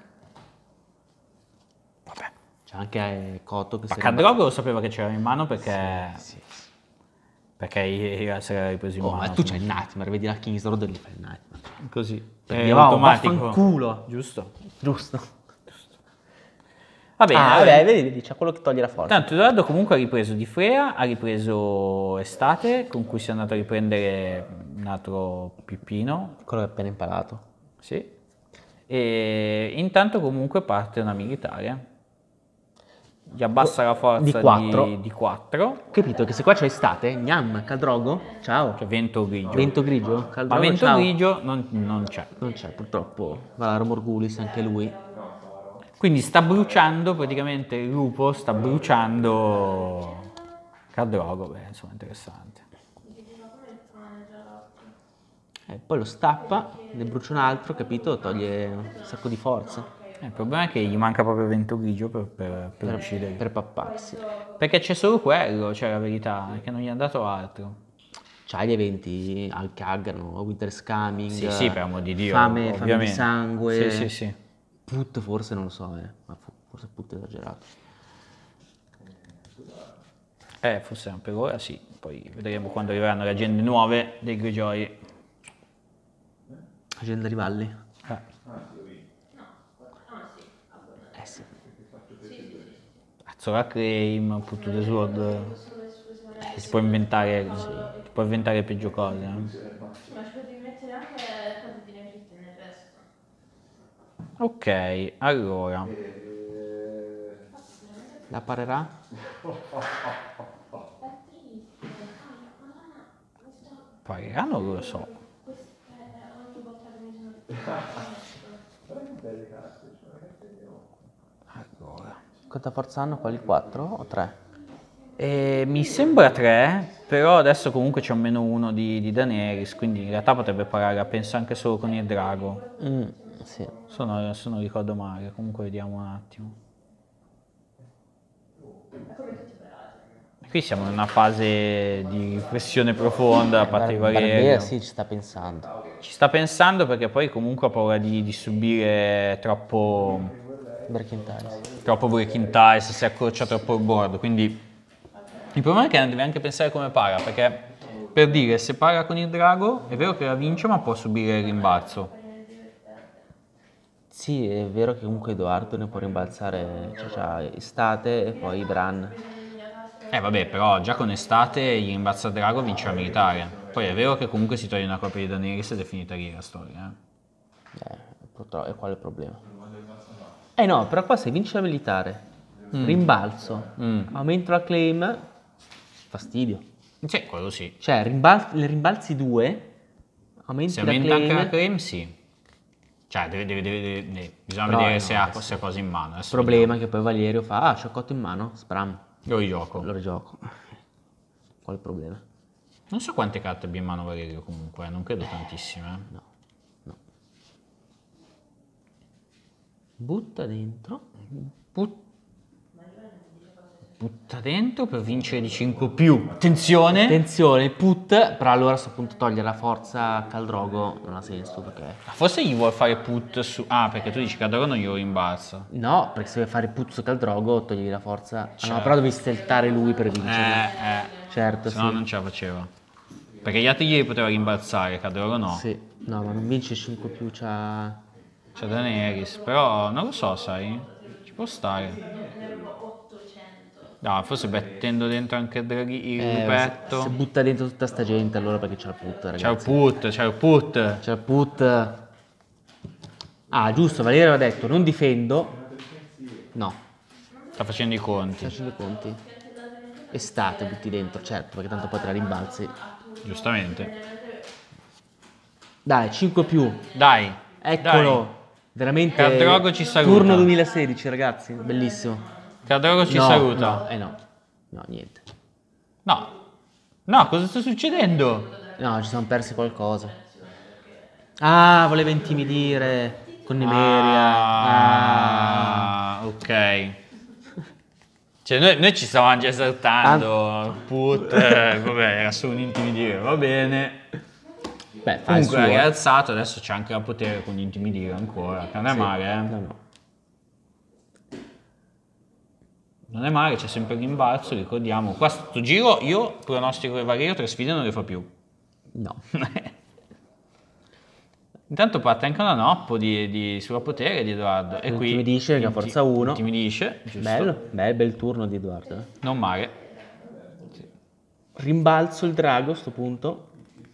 Vabbè. C'è anche Koto che Ma si Khal-Drogo lo sapeva che c'era in mano perché... Sì. Perché se l'era ripreso in Oh, mano. ma tu c'hai il Nightmare, vedi la King's Road e lì fai il Nightmare. Così. Perché È automatico. automatico. Vaffanculo. Giusto. Giusto. Va bene, Vabbè, vedi, c'è quello che toglie la forza. Tanto Edoardo comunque ha ripreso di Freya, ha ripreso Estate, con cui si è andato a riprendere un altro pippino. Quello che hai appena imparato. Sì. E intanto comunque parte una militare. Gli abbassa la forza Di 4. di 4. Capito che se qua c'è estate, gnam, Khal-Drogo, ciao. Cioè vento grigio. Vento grigio, Khal-Drogo, Ma vento ciao. grigio non c'è. Non c'è purtroppo, Valar Morghulis anche lui. Quindi sta bruciando, praticamente il lupo sta bruciando Khal-Drogo, beh, insomma interessante. Poi lo stappa, ne brucia un altro, capito? Toglie un sacco di forza Il problema è che gli manca proprio vento grigio per ucciderli. per papparsi. Perché c'è solo quello, cioè la verità, è che non gli hanno dato altro. C'hai gli eventi al Cagano, Winter's Coming, Sì, per amor di Dio, fame di ovviamente. sangue. Sì. Put forse non lo so, ma forse Put è esagerato. Forse per ora sì, poi vedremo quando arriveranno le agende nuove dei Grigioi. Agenda rivalli? Sì. Azora Claim, Put to the Sword, si può inventare peggio cose. Ma ci potevi mettere anche cose di Negrite nel resto. Ok, allora. La parerà? Parirà non lo so. Allora. Quanta forza hanno quali? 4 o 3? Mi sembra 3, però adesso comunque c'è un -1 di Daenerys, quindi in realtà potrebbe parare, penso anche solo con il drago. Sì. Se non ricordo male, comunque vediamo un attimo. Qui siamo in una fase di riflessione profonda da parte di Valerio. Sì, ci sta pensando. Ci sta pensando perché poi comunque ha paura di subire troppo Breaking Ties. breaking ties, si accorcia troppo il board, quindi il problema è che deve anche pensare come para, perché per dire se para con il drago è vero che la vince ma può subire il rimbalzo. Sì, è vero che comunque Edoardo ne può rimbalzare, cioè c'ha Estate e poi Bran. Vabbè, però già con Estate gli rimbalza il drago e vince la militare. Poi è vero che comunque si toglie una copia di Daenerys ed è finita lì la storia. Purtroppo è qual è il problema? No, però qua se vince la militare, rimbalzo, aumento la claim, fastidio. Sì, quello sì. Cioè, le rimbalzi 2, aumenti Se la aumenta anche claim. la claim, sì. Cioè, bisogna Però vedere no, se ha queste cose in mano. Il Adesso problema è che poi Valerio fa, c'ho cotto in mano, spram, lo rigioco. lo rigioco. Qual è il problema? Non so quante carte abbia in mano Valerio comunque, non credo tantissime. No. Butta dentro. Butta dentro per vincere di 5 più. Attenzione! Attenzione, put, però allora a questo punto togliere la forza a Khal-Drogo non ha senso perché... Forse gli vuol fare put su... Ah, perché tu dici che Khal-Drogo non glielo rimbalza. No, perché se vuoi fare put su Khal-Drogo togli la forza. Ah, Certo. no, però devi steltare lui per vincere. Certo, Se no sì. non ce la faceva. Perché gli altri glieli poteva rimbalzare, Khal-Drogo no. Sì, no, ma non vince 5 più, c'ha... C'è Daenerys, però non lo so, sai. Ci può stare. No, forse mettendo dentro anche il lupetto. Se butta dentro tutta sta gente allora perché c'ha il put, ragazzi. C'è il put, c'è il put. C'è il put. Ah, giusto, Valerio aveva detto non difendo. No, Sta facendo i conti, sta facendo i conti. Estate butti dentro, certo, perché tanto poi te la rimbalzi. giustamente. Dai, 5 più. Dai. Eccolo. Dai. Veramente. Cardrogo ci saluta. Turno 2016, ragazzi. Bellissimo. Cardrogo ci No, saluta. no. No, niente. No. No, cosa sta succedendo? No, ci siamo persi qualcosa. Ah, voleva intimidire con Nimeria. Ok. Cioè noi ci stavamo già esaltando, vabbè, era solo un intimidire, va bene. Beh, fa il Comunque suo. ha rialzato, adesso c'è anche la potere con intimidire ancora, che non è male, eh. No. Non è male, c'è sempre il rimbalzo, ricordiamo. Qua sto giro io pronostico che Valerio 3 sfide non le fa più. No. Intanto parte anche una noppo sulla potere di Edoardo. E qui Intimidisce, che ha forza 1. Intimidisce, giusto. Bello, bel turno di Edoardo. Non male. Rimbalzo il drago a sto punto.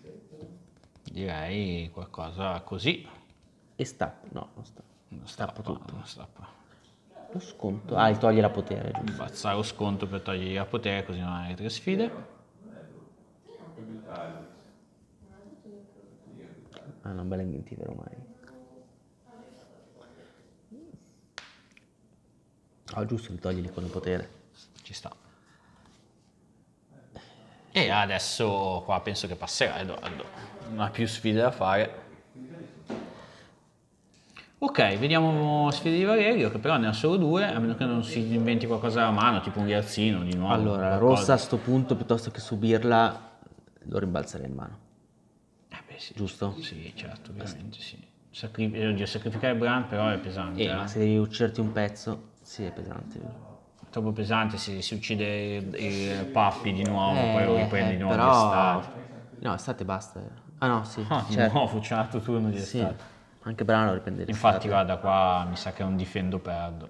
Direi qualcosa così. E stappo. No, non stappo. Non Stappo stappa, tutto. non stappa. Lo sconto. Ah, gli toglie la potere, giusto. Imbazzare lo sconto per togliergli la potere, così non hai 3 sfide. Ah, non bella inventiva ormai. Ah, giusto, li togli con il potere. Ci sta. E adesso qua penso che passerà Edoardo. Non ha più sfide da fare. Ok, vediamo sfide di Valerio, che però ne ha solo 2, a meno che non si inventi qualcosa alla mano, tipo un rialzino di nuovo. Allora, la qualcosa. rossa a sto punto, piuttosto che subirla, lo rimbalzerei in mano. Beh, sì, Giusto? Sì, certo, ovviamente sì. Sacrificare Bran però è pesante. Ma se devi ucciderti un pezzo, sì, è pesante. È troppo pesante, si uccide il Pappi di nuovo, poi lo riprendi di nuovo però... di estate. No, estate basta. Ah no, sì, Ah, di certo. nuovo, c'è un altro turno di Sì, estate. anche Brano lo riprende Infatti l'estate. guarda qua, mi sa che non difendo perdo.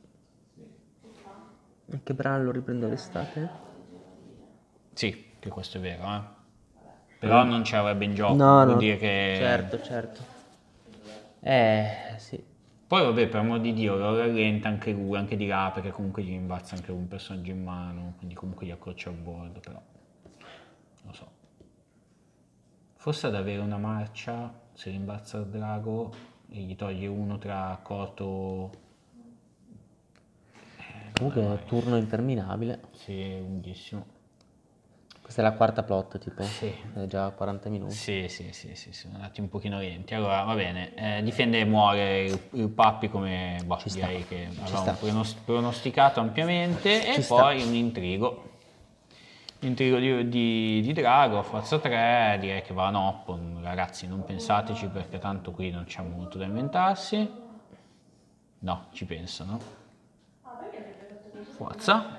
Anche Brano lo riprende l'estate? Sì, che questo è vero, eh. Però non ci avrebbe in gioco, No, vuol no, dire che... certo. Sì. Poi vabbè, per amor di Dio, lo rallenta anche lui, anche di là, perché comunque gli rimbalza anche un personaggio in mano, quindi comunque gli accorcia il bordo, però... Non lo so. Forse ad avere una marcia, se rimbalza il drago e gli toglie uno tra corto... Comunque è turno interminabile. Sì, è lunghissimo. Questa è la quarta plot, tipo. Sì. È già 40 minuti. Sì, sono andati un pochino lenti. Allora, va bene, difende e muore il Pappi come direi che avevamo pronosticato ampiamente. E poi un intrigo. L'intrigo di Drago, forza 3, direi che va a noppo. Ragazzi, non pensateci perché tanto qui non c'è molto da inventarsi. No, ci pensano. Forza.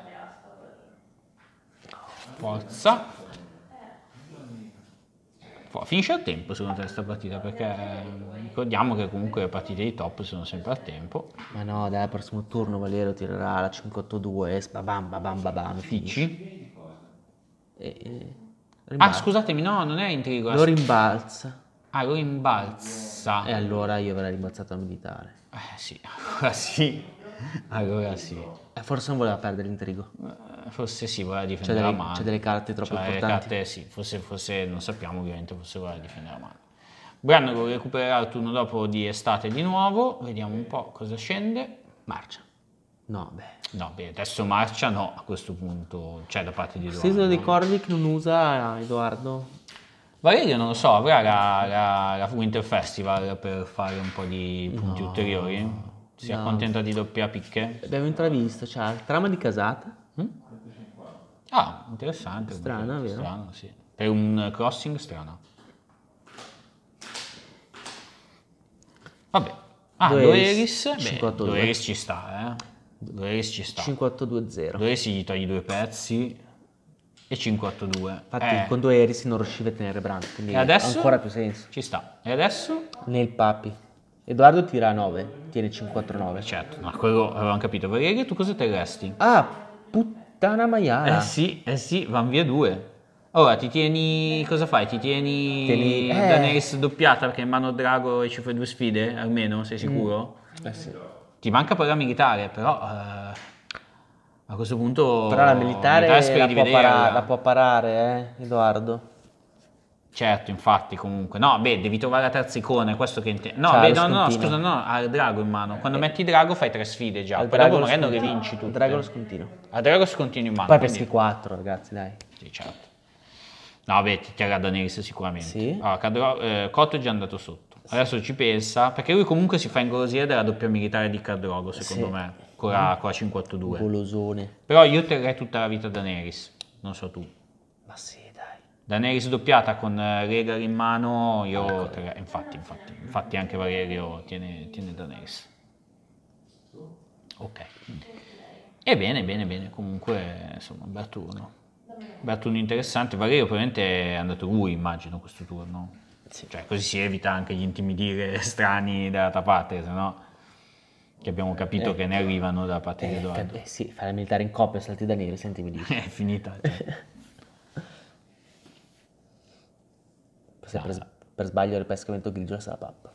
Finisce a tempo secondo te questa partita, perché ricordiamo che comunque le partite di top sono sempre a tempo. Ma no, dai, al prossimo turno Valerio tirerà la 5-8-2 e babam, Dici? rimbalza. Scusatemi, no, non è intrigo. Lo rimbalza. Lo rimbalza. E allora io avrei rimbalzato al militare. Sì, allora sì. Forse non voleva perdere l'intrigo. Forse sì, voleva difendere la mano. C'è delle carte troppo importanti. Carte, sì, forse non sappiamo ovviamente, forse voleva difendere la mano. Bran lo recupererà il turno dopo di estate di nuovo, vediamo un po' cosa scende. Marcia. No, Adesso marcia no, a questo punto, cioè da parte di Edoardo. Steso dei corvi che non usa Edoardo. Valerio non lo so, avrà la Winter Festival per fare un po' di punti ulteriori? Si accontenta di doppia picche? Abbiamo intravista, c'ha il trama di casata. Interessante. Strana, vero? Strano, sì. Per un crossing strano. Vabbè. Doeris. Doeris ci sta, Doeris ci sta. 5-8-2-0. Doeris gli togli 2 pezzi e 5-8-2. Infatti con Doeris non riusciva a tenere Bran, quindi E adesso? ha ancora più senso. Ci sta. E adesso? Nel Papi. Edoardo tira 9, tiene 5-4-9. Certo, ma quello avevamo capito. Valerio, tu cosa te resti? Puttana maiala. Sì, van via 2. Ora ti tieni. Cosa fai? Ti tieni Daenerys doppiata perché in mano drago e ci fai 2 sfide? Almeno, sei sicuro? Sì. Ti manca poi la militare, però a questo punto. Però la militare speri di la vederla. può parare, Edoardo. Certo, infatti, comunque. No, beh, devi trovare la terza icona, è questo che intendo. No, C'ha beh, lo no, scontino. scusa, no, ha il drago in mano. Quando metti drago fai 3 sfide già, Al poi drago dopo lo magari non le scontino. vinci tutte. Al drago lo scontino. Al drago scontino in mano. Poi quindi- peschi 4, ragazzi, dai. Sì, certo. No, beh, ti terrà Daenerys sicuramente. Sì. Allora, Cotto è già andato sotto. Adesso ci pensa, perché lui comunque si fa ingolosire della doppia militare di Khal Drogo, secondo Sì. me, con la 582. Golosone. Però io terrei tutta la vita Daenerys, non so tu. Ma sì, dai. Daenerys doppiata con Rhaegar in mano, io terrei, infatti anche Valerio tiene Daenerys. Ok. E bene, comunque insomma un bel turno. Bel turno interessante. Valerio probabilmente è andato lui, immagino, questo turno. Sì. Cioè così si evita anche gli intimidire strani dall'altra parte, se no che abbiamo capito che ne arrivano da parte di Edoardo. Sì, fare il militare in coppia, salti da nero, senti mi dici. È finita. Cioè. Se per sbaglio il pescamento grigio sa la pappa.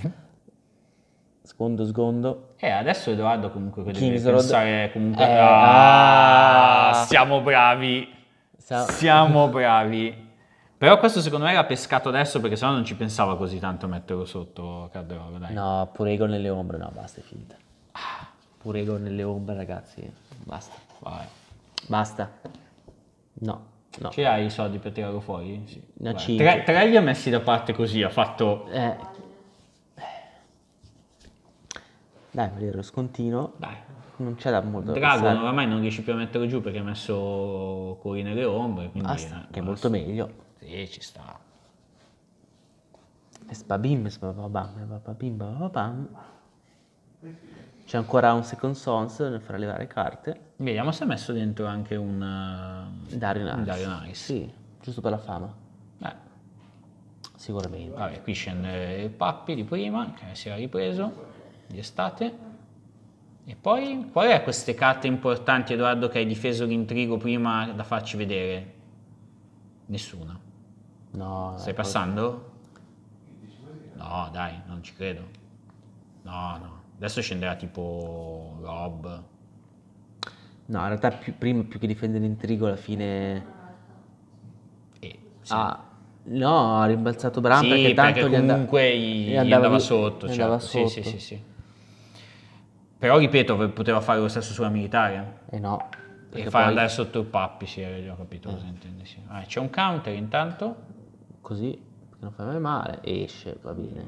Sgondo. Adesso Edoardo comunque deve Kingsroad. pensare comunque... Ah. siamo bravi. Siamo bravi. Però questo secondo me era pescato adesso perché sennò non ci pensava così tanto a metterlo sotto Khal Drogo, dai. No, Purego nelle ombre, no, basta, è finita. Purego nelle ombre, ragazzi, basta. Vai. Basta. No. Ce hai i soldi per tirarlo fuori? Sì. Ne ho Vai. 5. Tre li ha messi da parte così, ha fatto... Dai, vedere lo scontino. Dai. Non c'è da molto da Dragon pensare. oramai non riesci più a metterlo giù perché ha messo Cuori nelle ombre, quindi... Basta, che è basta. molto meglio. Sì, ci sta. E spabim, spababam. C'è ancora un second sons nel far arrivare carte. Vediamo se ha messo dentro anche un Dario Naris. Dario Naris. Sì, giusto per la fama. Sicuramente. Vabbè, qui scende il Pappi di prima, che si era ripreso, di estate. E poi, qual è queste carte importanti, Edoardo, che hai difeso l'intrigo prima da farci vedere? Nessuna. No. Stai passando? No, dai, non ci credo. No. Adesso scenderà tipo Rob. No, in realtà prima più che difendere l'intrigo alla fine... Sì. No, ha rimbalzato Bran Sì, perché tanto perché comunque gli andava sotto. Gli andava certo. sotto. Sì. Però ripeto, poteva fare lo stesso sulla militare. No. E Perché far poi andare sotto il Pappi, sì, ho capito cosa intendi. Sì. C'è un counter intanto. così, perché non fa mai male, esce, va bene.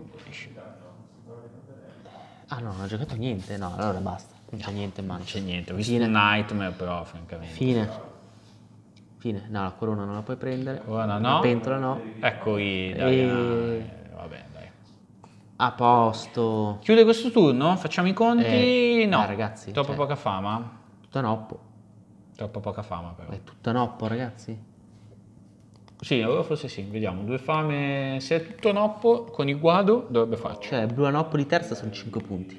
Ah no, non ha giocato niente, no, allora basta, non c'è niente in mano. Non c'è niente, ho visto Fine. un Nightmare però francamente. Fine, no, la corona non la puoi prendere, Corona la no. pentola no, Eccoli, dai. Vabbè, dai. a posto, Chiude questo turno? Facciamo i conti? No, ragazzi, troppo cioè- poca fama. tutta noppo, Troppo poca fama però. è tutta noppo ragazzi. Sì, allora forse sì, vediamo. 2 fame, se è tutto noppo, con il guado dovrebbe farci. Cioè, blu a noppo di terza sono 5 punti.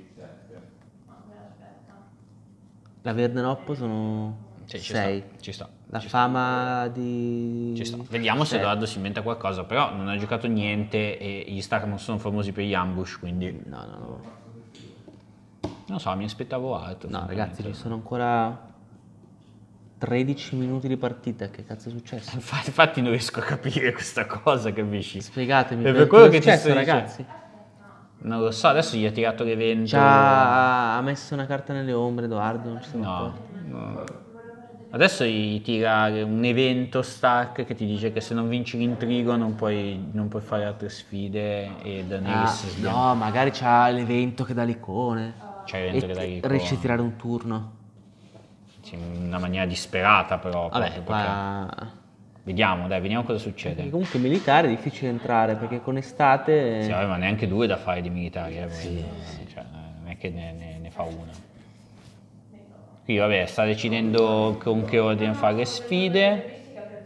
La verde noppo sono Sì, 6. ci sta. La fama di... Ci sta. Vediamo se Sette. Edoardo si inventa qualcosa, però non ha giocato niente e gli Stark non sono famosi per gli ambush, quindi No. non so, mi aspettavo altro. No, ragazzi, francamente. ci sono ancora 13 minuti di partita. Che cazzo è successo? Infatti non riesco a capire questa cosa, capisci? Spiegatemi È per cosa quello è che ti successo, sto ragazzi. Non lo so, adesso gli ha tirato l'evento. Già ha messo una carta nelle ombre, Edoardo, non ci siamo accorti. No. Adesso gli tira un evento Stark che ti dice che se non vinci l'intrigo non puoi fare altre sfide e Daenerys No, magari c'ha l'evento che dà l'icone. c'è l'evento che dà l'icone. Riesce a tirare un turno. Sì, in una maniera disperata però. Vabbè, proprio qua... Vediamo cosa Perché succede. comunque militare è difficile entrare, perché con estate... Sì, vabbè, ma neanche 2 da fare di militari, poi, cioè, non è che ne fa una. Qui vabbè, sta decidendo con che ordine fare le sfide.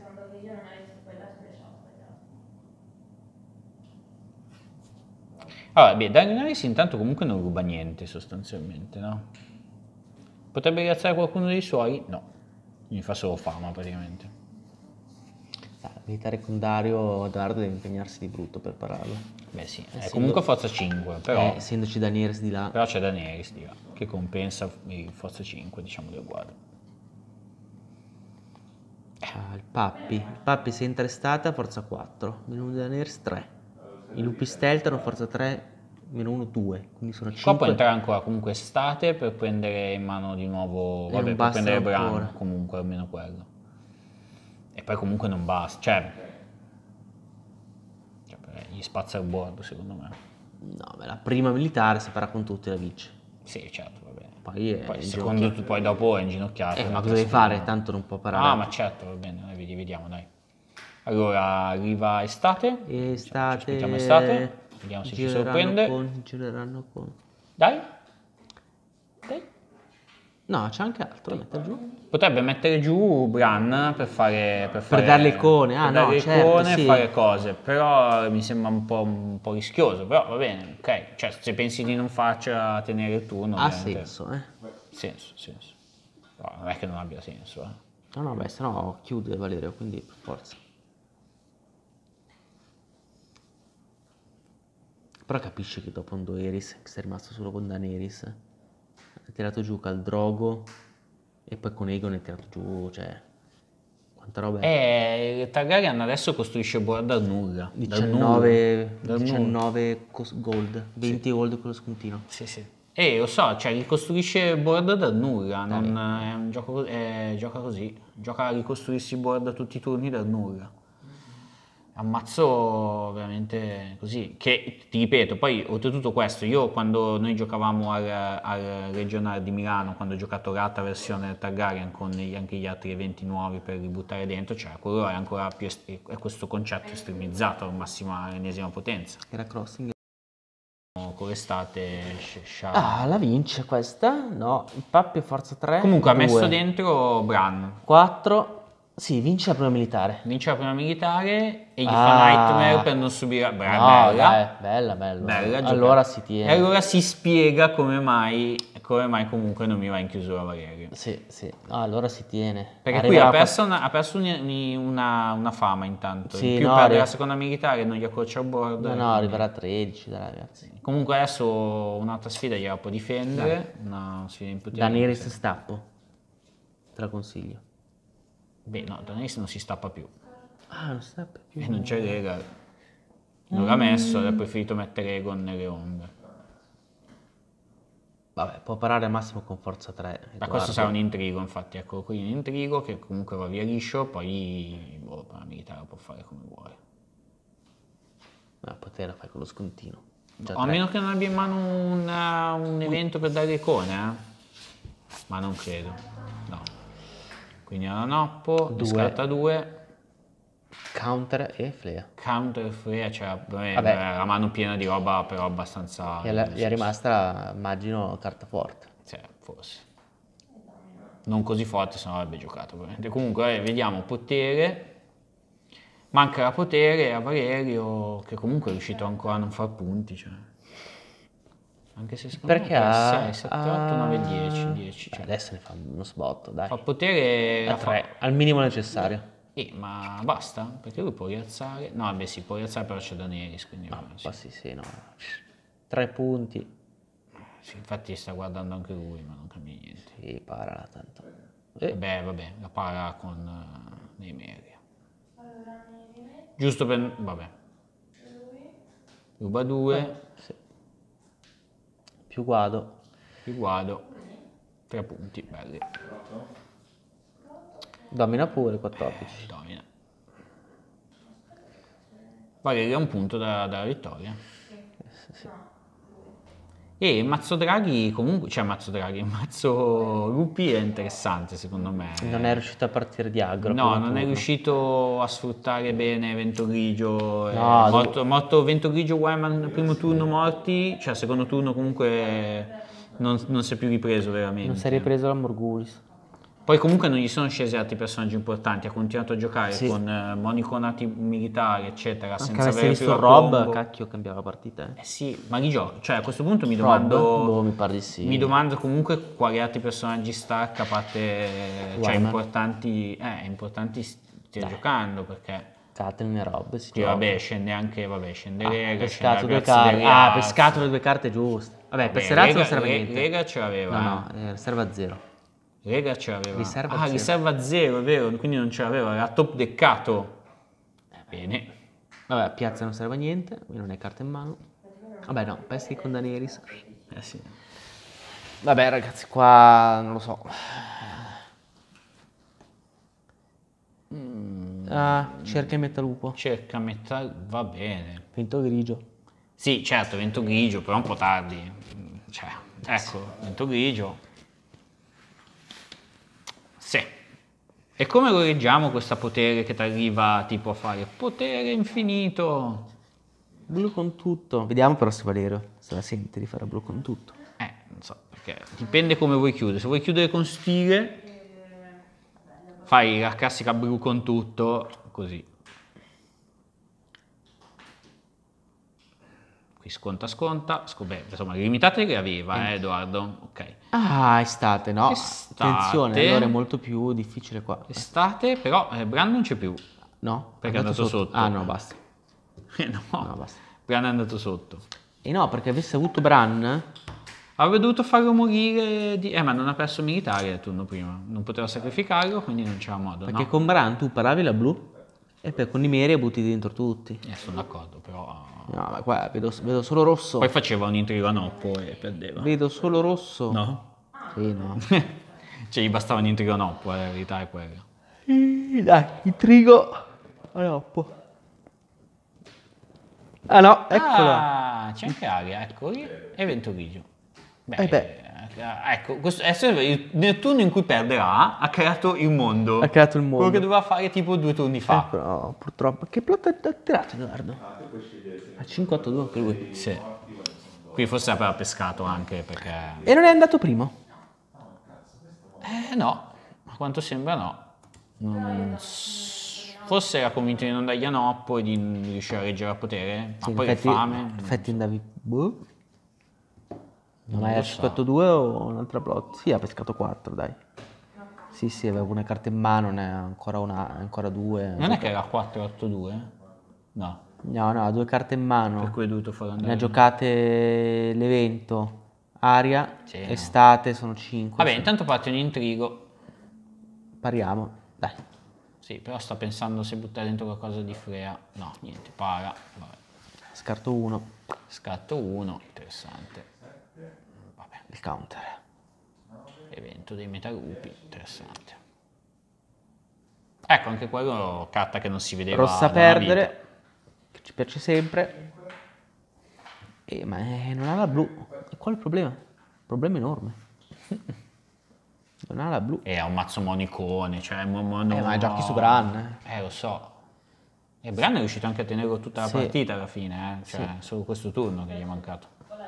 Allora, beh, Daenerys intanto comunque non ruba niente sostanzialmente, no? Potrebbe rialzare qualcuno dei suoi? No, gli fa solo fama praticamente. Militare con Dario, Edoardo deve impegnarsi di brutto per pararlo. Beh sì, è comunque forza 5, però, Essendoci Daenerys di là. però c'è Daenerys di là, che compensa il forza 5, diciamo, del guardo. Il Pappi se entra estate forza 4, meno 1 di Daenerys 3. I lupi stealth hanno forza 3, meno 1 2, quindi sono Qua può 5. entrare ancora comunque estate per prendere in mano di nuovo, non vabbè, per basta prendere ancora. Bran comunque, almeno quello. E poi comunque non basta, cioè gli spazza il board secondo me. No, ma la prima militare se farà con tutti la vince. Sì, certo, va bene. Poi è Poi secondo tu, poi dopo è inginocchiato. ma cosa devi fare? Tanto non può parare. Ah, ma certo, va bene, dai, vediamo, dai. Allora, arriva estate. Ci aspettiamo estate. Vediamo se ci sorprende. Gireranno con... Dai. No, c'è anche altro da mettere giù. Potrebbe mettere giù Bran per dare le icone, per dare le certo, icone e sì. fare cose, però mi sembra un po' rischioso, però va bene, ok. Cioè, se pensi di non farcela tenere il turno, Ha ovviamente. senso, Senso. No, non è che non abbia senso, No, beh, sennò chiude Valerio, quindi per forza. Però capisci che dopo un Doeris, che sei rimasto solo con Daenerys, ha tirato giù Caldrogo e poi con Aegon è tirato giù, cioè... Quanta roba è? Targaryen adesso costruisce board dal nulla. 19 Dal nulla. 19 gold, 20 gold con lo scontino. Sì. Lo so, cioè ricostruisce board dal nulla, non è un gioco, gioca così, gioca a ricostruirsi board tutti i turni dal nulla. Ammazzo veramente così, che ti ripeto, poi oltretutto questo, io quando noi giocavamo al regionale di Milano, quando ho giocato l'altra versione Targaryen con anche gli altri eventi nuovi per ributtare dentro, cioè quello è ancora più, è questo concetto estremizzato al massimo, all'ennesima potenza. Era crossing. Con l'estate La vince questa? No, il Pappi è forza 3. Comunque ha 2, messo dentro Bran, 4. Sì, vince la prima militare. vince la prima militare e gli fa Nightmare per non subire. No, Bella. dai, bella. Bella Allora giocata. si E tiene. allora si spiega come mai comunque non mi va in chiusura Valerio. Sì. No, allora si tiene. Perché Arriverà qui ha perso una fama intanto. Sì, in più no, perde la seconda militare, non gli accorcia il board. No, arriverà a 13, dai ragazzi. Comunque adesso un'altra sfida gliela può difendere. Una sfida impotente. Daenerys stappo. Te la consiglio. Beh, no, Daenerys non si stappa più. Non stappa più. E non c'è Rhaegar. Non l'ha messo, ha preferito mettere Aegon nelle ombre. Vabbè, può parare al massimo con forza 3. Ma questo sarà un intrigo, infatti, ecco qui un intrigo che comunque va via liscio, poi la militare può fare come vuole. Ma potere fai con lo scontino. Già A 3. meno che non abbia in mano un evento per dare le icone, ma non credo, no. Quindi alla Noppo, Due. scarta 2, Counter e Flea. counter Freya, cioè Vabbè. la mano piena di roba però abbastanza... Gli è rimasta, immagino, carta forte. Sì, forse. Non così forte, se no avrebbe giocato ovviamente. Comunque, vediamo potere. Manca la potere a Valerio, che comunque è riuscito ancora a non far punti. Cioè. Anche se secondo Perché me ha 6, 7, 8, 9, 10. 10 cioè. Adesso ne fa uno spotto, dai. Fa potere A 3, al minimo necessario. ma basta? Perché lui può rialzare. No, vabbè, sì, può rialzare, però c'è Daenerys, quindi vabbè, sì. Ma sì, no. 3 punti. Sì, infatti sta guardando anche lui, ma non cambia niente. Sì, parala tanto. Vabbè, la para con Nymeria. Giusto per... vabbè. Ruba 2, Sì. Più guado. più guado, 3 punti, belli. Domina pure, 14. Domina. Valeria un punto dalla vittoria. E il mazzo Draghi comunque, cioè mazzo Lupi è interessante secondo me. Non è riuscito a partire di aggro. No, primo non è turno. riuscito a sfruttare bene Vento Grigio. No, morto Vento Grigio Wyman primo turno morti, cioè secondo turno comunque non si è più ripreso veramente. Non si è ripreso la Morgulis. Poi comunque non gli sono scesi altri personaggi importanti, ha continuato a giocare Sì. con moniconati militari, eccetera, Anche senza avessi avere visto più la Rob, combo. cacchio, cambiava la partita. Sì, ma chi gioca? Cioè a questo punto mi Rob? domando... Boh, mi pare di sì. Mi domando comunque quali altri personaggi Stark a parte cioè Wyman. importanti stia giocando, perché Catelyn e Rob si che gioca. vabbè scende Rhaegar, pescato scende due la Grazia carte. degli Pescato le due carte giuste. Vabbè, per Vabbè, Serrazzo non serve niente. Rhaegar ce l'aveva. No, serve a 0. Rega ce l'aveva. Riserva Ah, zero. riserva 0, è vero, quindi non ce l'aveva, era top deccato. Bene. Vabbè, piazza non serve a niente, quindi non è carta in mano. Vabbè no, peschi con Daenerys. Sì. Vabbè ragazzi, qua non lo so. Cerca e metalupo. Cerca metà, va bene. Vento grigio. Sì, certo, vento grigio, però un po' tardi. Cioè, ecco, vento grigio. Sì. E come lo reggiamo questo potere che ti arriva tipo a fare potere infinito? Blu con tutto. Vediamo però se Valerio se la sente di fare blu con tutto. Non so, perché dipende come vuoi chiudere. Se vuoi chiudere con stile, fai la classica blu con tutto, così. Qui sconta. Beh, insomma, le limitate le aveva, Edoardo. Ok. Ah, estate, no. Estate. Attenzione, allora è molto più difficile qua. Estate, però Bran non c'è più. No? Perché è andato sotto. Ah no, basta. No, No, basta. Bran è andato sotto. E no, perché avesse avuto Bran, Avrebbe dovuto farlo morire ma non ha perso militare il turno prima. Non poteva sacrificarlo, quindi non c'era modo, perché no? con Bran tu paravi la blu e poi con i Nymeria butti dentro tutti. Sono d'accordo, però... No, ma qua vedo solo rosso. Poi faceva un intrigo a noppo e perdeva. Vedo solo rosso. No? Sì, no. Cioè, gli bastava un intrigo a noppo, la verità è quella. Dai, intrigo. Troppo. Ah no, eccola. Ah, c'è anche Aria, eccoli. E vento grigio. Ecco, nel turno in cui perderà, ha creato il mondo. Ha creato il mondo. Quello che doveva fare tipo 2 turni fa. Però purtroppo. Che plot ha tirato Edoardo? A 5-8-2 anche lui. Sì. Qui forse aveva pescato anche perché... E non è andato primo? No, a quanto sembra no. Forse era convinto di non dargli a noppo e di riuscire a reggere a potere. Ma Sì, poi in che effetti, fame. in effetti andavi. Boh. Non Non hai lo a so. 5-8-2 o un'altra plot? Sì, ha pescato 4, dai. Sì, aveva una carta in mano, ne ha ancora 2. Non è che era 4-8-2? No, No, ha 2 carte in mano. per cui è dovuto fare andare. Ne ha giocate l'evento, aria, Sì, estate, sono 5. Vabbè, intanto parte un intrigo. Pariamo, dai. Sì, però sta pensando se buttare dentro qualcosa di Freya. No, niente, para. Vabbè. Scarto 1, Scatto 1, interessante. Vabbè, il counter. evento dei metalupi, interessante. Ecco, anche quello carta che non si vedeva Rossa da una perdere, che ci piace sempre. Ma non ha la blu. E qual è il problema? Problema enorme. Non ha la blu. vita. E ha un mazzo monicone, cioè... Ma giochi su Bran. Lo so. E Bran è riuscito anche a tenerlo tutta la Sì. partita alla fine, cioè solo questo turno che gli è mancato.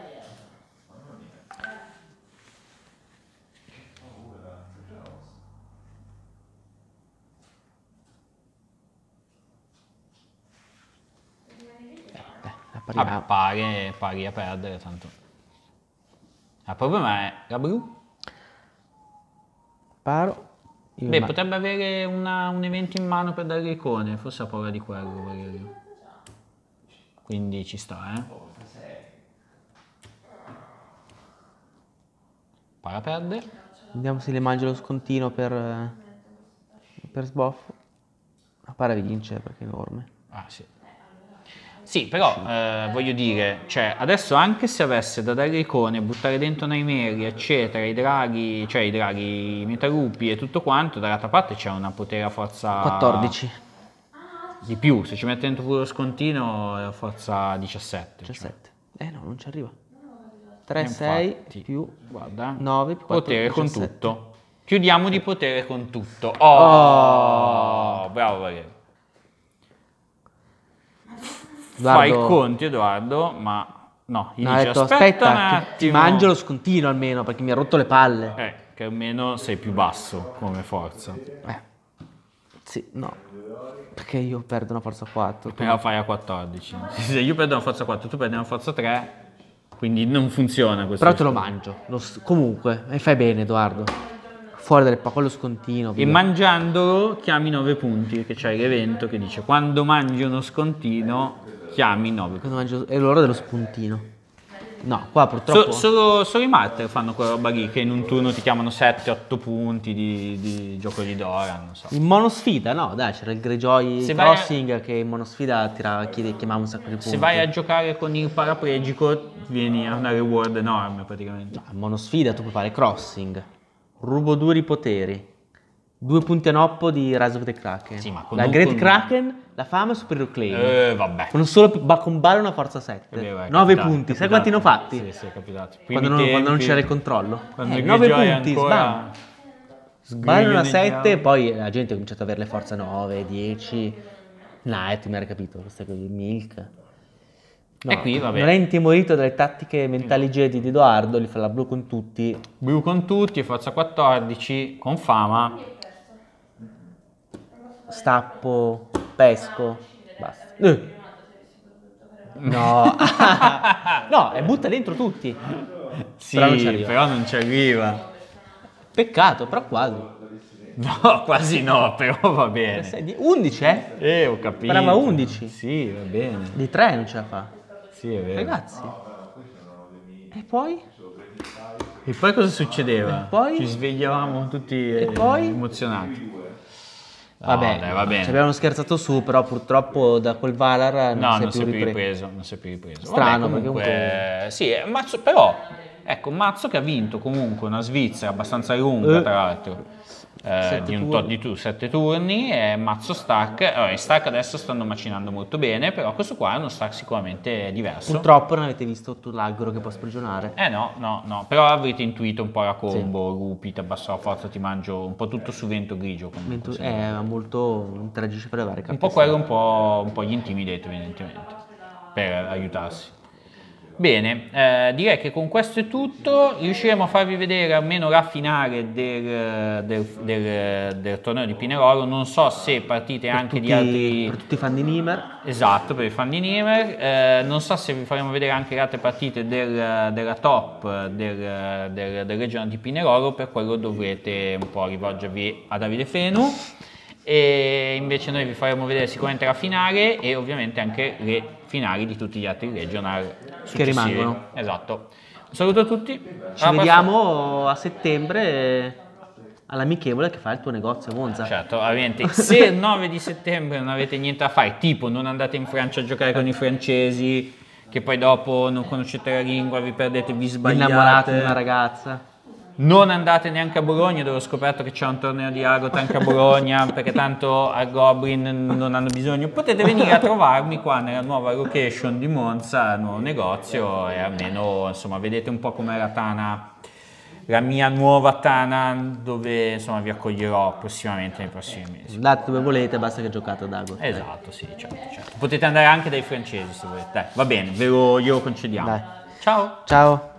La pariamo. Pari a perdere, tanto. Il problema è la blu. Paro. Io Beh, ma- potrebbe avere un evento in mano per dare le icone, forse ha paura di quello, Valerio. Quindi ci sta, Para perde. Vediamo se le mangia lo scontino per sboffo. La para vince perché è enorme. Ah, sì. Sì, però voglio dire, cioè, adesso anche se avesse da dare le icone, buttare dentro Naimeri, eccetera, i draghi, i metalupi e tutto quanto, dall'altra parte c'è una potere a forza 14. di più, se ci mette dentro pure lo scontino è a forza 17. 17. No, non ci arriva. 3, Infatti, 6 più guarda, 9 più 4, potere con 17. tutto. Chiudiamo di potere con tutto. Oh, bravo Valerio. Fai i Edoardo- conti, Edoardo, ma no, gli No, ha dice detto, aspetta un aspetta, che ti attimo. mangio lo scontino almeno perché mi ha rotto le palle. Che almeno sei più basso come forza. Sì, no. Perché io perdo una forza 4. Però fai a 14. Se io perdo una forza 4, tu perdi una forza 3, quindi non funziona questo. Però te lo mangio. Comunque, e fai bene, Edoardo. Fuori dalle con lo scontino. E via. mangiandolo chiami 9 punti, perché c'è l'evento che dice quando mangi uno scontino chiami 9 punti. Quando mangio... È l'ora dello spuntino. No, qua purtroppo... Solo i Martyr fanno quella roba lì, che in un turno ti chiamano 7-8 punti di gioco di Doran, non so. In monosfida, no, dai, c'era il Greyjoy Se vai a- Crossing che in monosfida chiamava un sacco di punti. Se vai a giocare con il paraplegico, vieni a una reward enorme praticamente. No, in monosfida tu puoi fare Crossing, rubo 2 di poteri, 2 punti a noppo di Rise of the Kraken. Sì, ma con la non Great con- Kraken, la fame e Superior Claim. Vabbè. Con un solo comballe una forza 7. È vero, è 9 capitato, punti, è sai quanti ne ho capitato. fatti? Sì, è capitato. Quando non c'era il controllo. Quando il 9 Greyjoy punti, ancora sbaglio una 7 e sgriglioneggiava. poi la gente ha cominciato ad avere le forze 9, 10. Night, mi era capito, queste cose, Milk. No, E qui, vabbè. non è intimorito dalle tattiche mentali Jedi di Edoardo, li fa la blu con tutti. Blu con tutti, forza 14, con fama. Stappo, pesco, basta. No, no, e butta dentro tutti. Sì, Però non ci arriva. però non ci arriva. Peccato, però quasi. No, quasi no, però va bene. 11, eh? Ho capito. Sperava 11. Sì, va bene. Di 3 non ce la fa. Sì, è vero. Ragazzi. E poi? E poi cosa succedeva? E poi? Ci svegliavamo tutti poi? emozionati. No, Vabbè, dai, va bene. ci abbiamo scherzato su, però purtroppo da quel Valar No, non si è più ripreso. Non si è più ripreso. Strano, Vabbè, comunque, sì, è mazzo, però, ecco, mazzo che ha vinto comunque una Svizzera abbastanza lunga, tra l'altro, di un tot di 7 turni, e mazzo Stark. Allora, i Stark adesso stanno macinando molto bene, però questo qua è uno Stark sicuramente diverso. Purtroppo non avete visto tutto l'aggro che può sprigionare. No, però avrete intuito un po' la combo, Rupi, ti abbasso la forza, ti mangio un po' tutto su vento grigio. comunque, sì. Molto interagisce per le varie Un po' quello, un po' gli intimidate evidentemente, per aiutarsi. Bene, direi che con questo è tutto, riusciremo a farvi vedere almeno la finale del torneo di Pinerolo, non so se partite anche di altri... Per tutti i fan di Nimer. Esatto, per i fan di Nimer, non so se vi faremo vedere anche le altre partite della top del regione di Pinerolo, per quello dovrete un po' rivolgervi a Davide Fenu. E invece noi vi faremo vedere sicuramente la finale e ovviamente anche le finali di tutti gli altri regional successivi. rimangono. Esatto. Un saluto a tutti. Ci vediamo a settembre all'amichevole che fa il tuo negozio a Monza. Certo, ovviamente. Se il 9 di settembre non avete niente da fare, tipo non andate in Francia a giocare con i francesi, che poi dopo non conoscete la lingua, vi perdete, vi sbagliate. Innamorati di una ragazza. Non andate neanche a Bologna, dove ho scoperto che c'è un torneo di Agot anche a Bologna, perché tanto al Goblin non hanno bisogno. Potete venire a trovarmi qua nella nuova location di Monza, nuovo negozio, e almeno insomma vedete un po' com'è la Tana, la mia nuova Tana, dove insomma vi accoglierò prossimamente nei prossimi mesi. Andate dove volete, basta che giocate ad Agot. Esatto, sì, certo. Potete andare anche dai francesi se volete. Dai, va bene, glielo concediamo. Dai. Ciao! Ciao.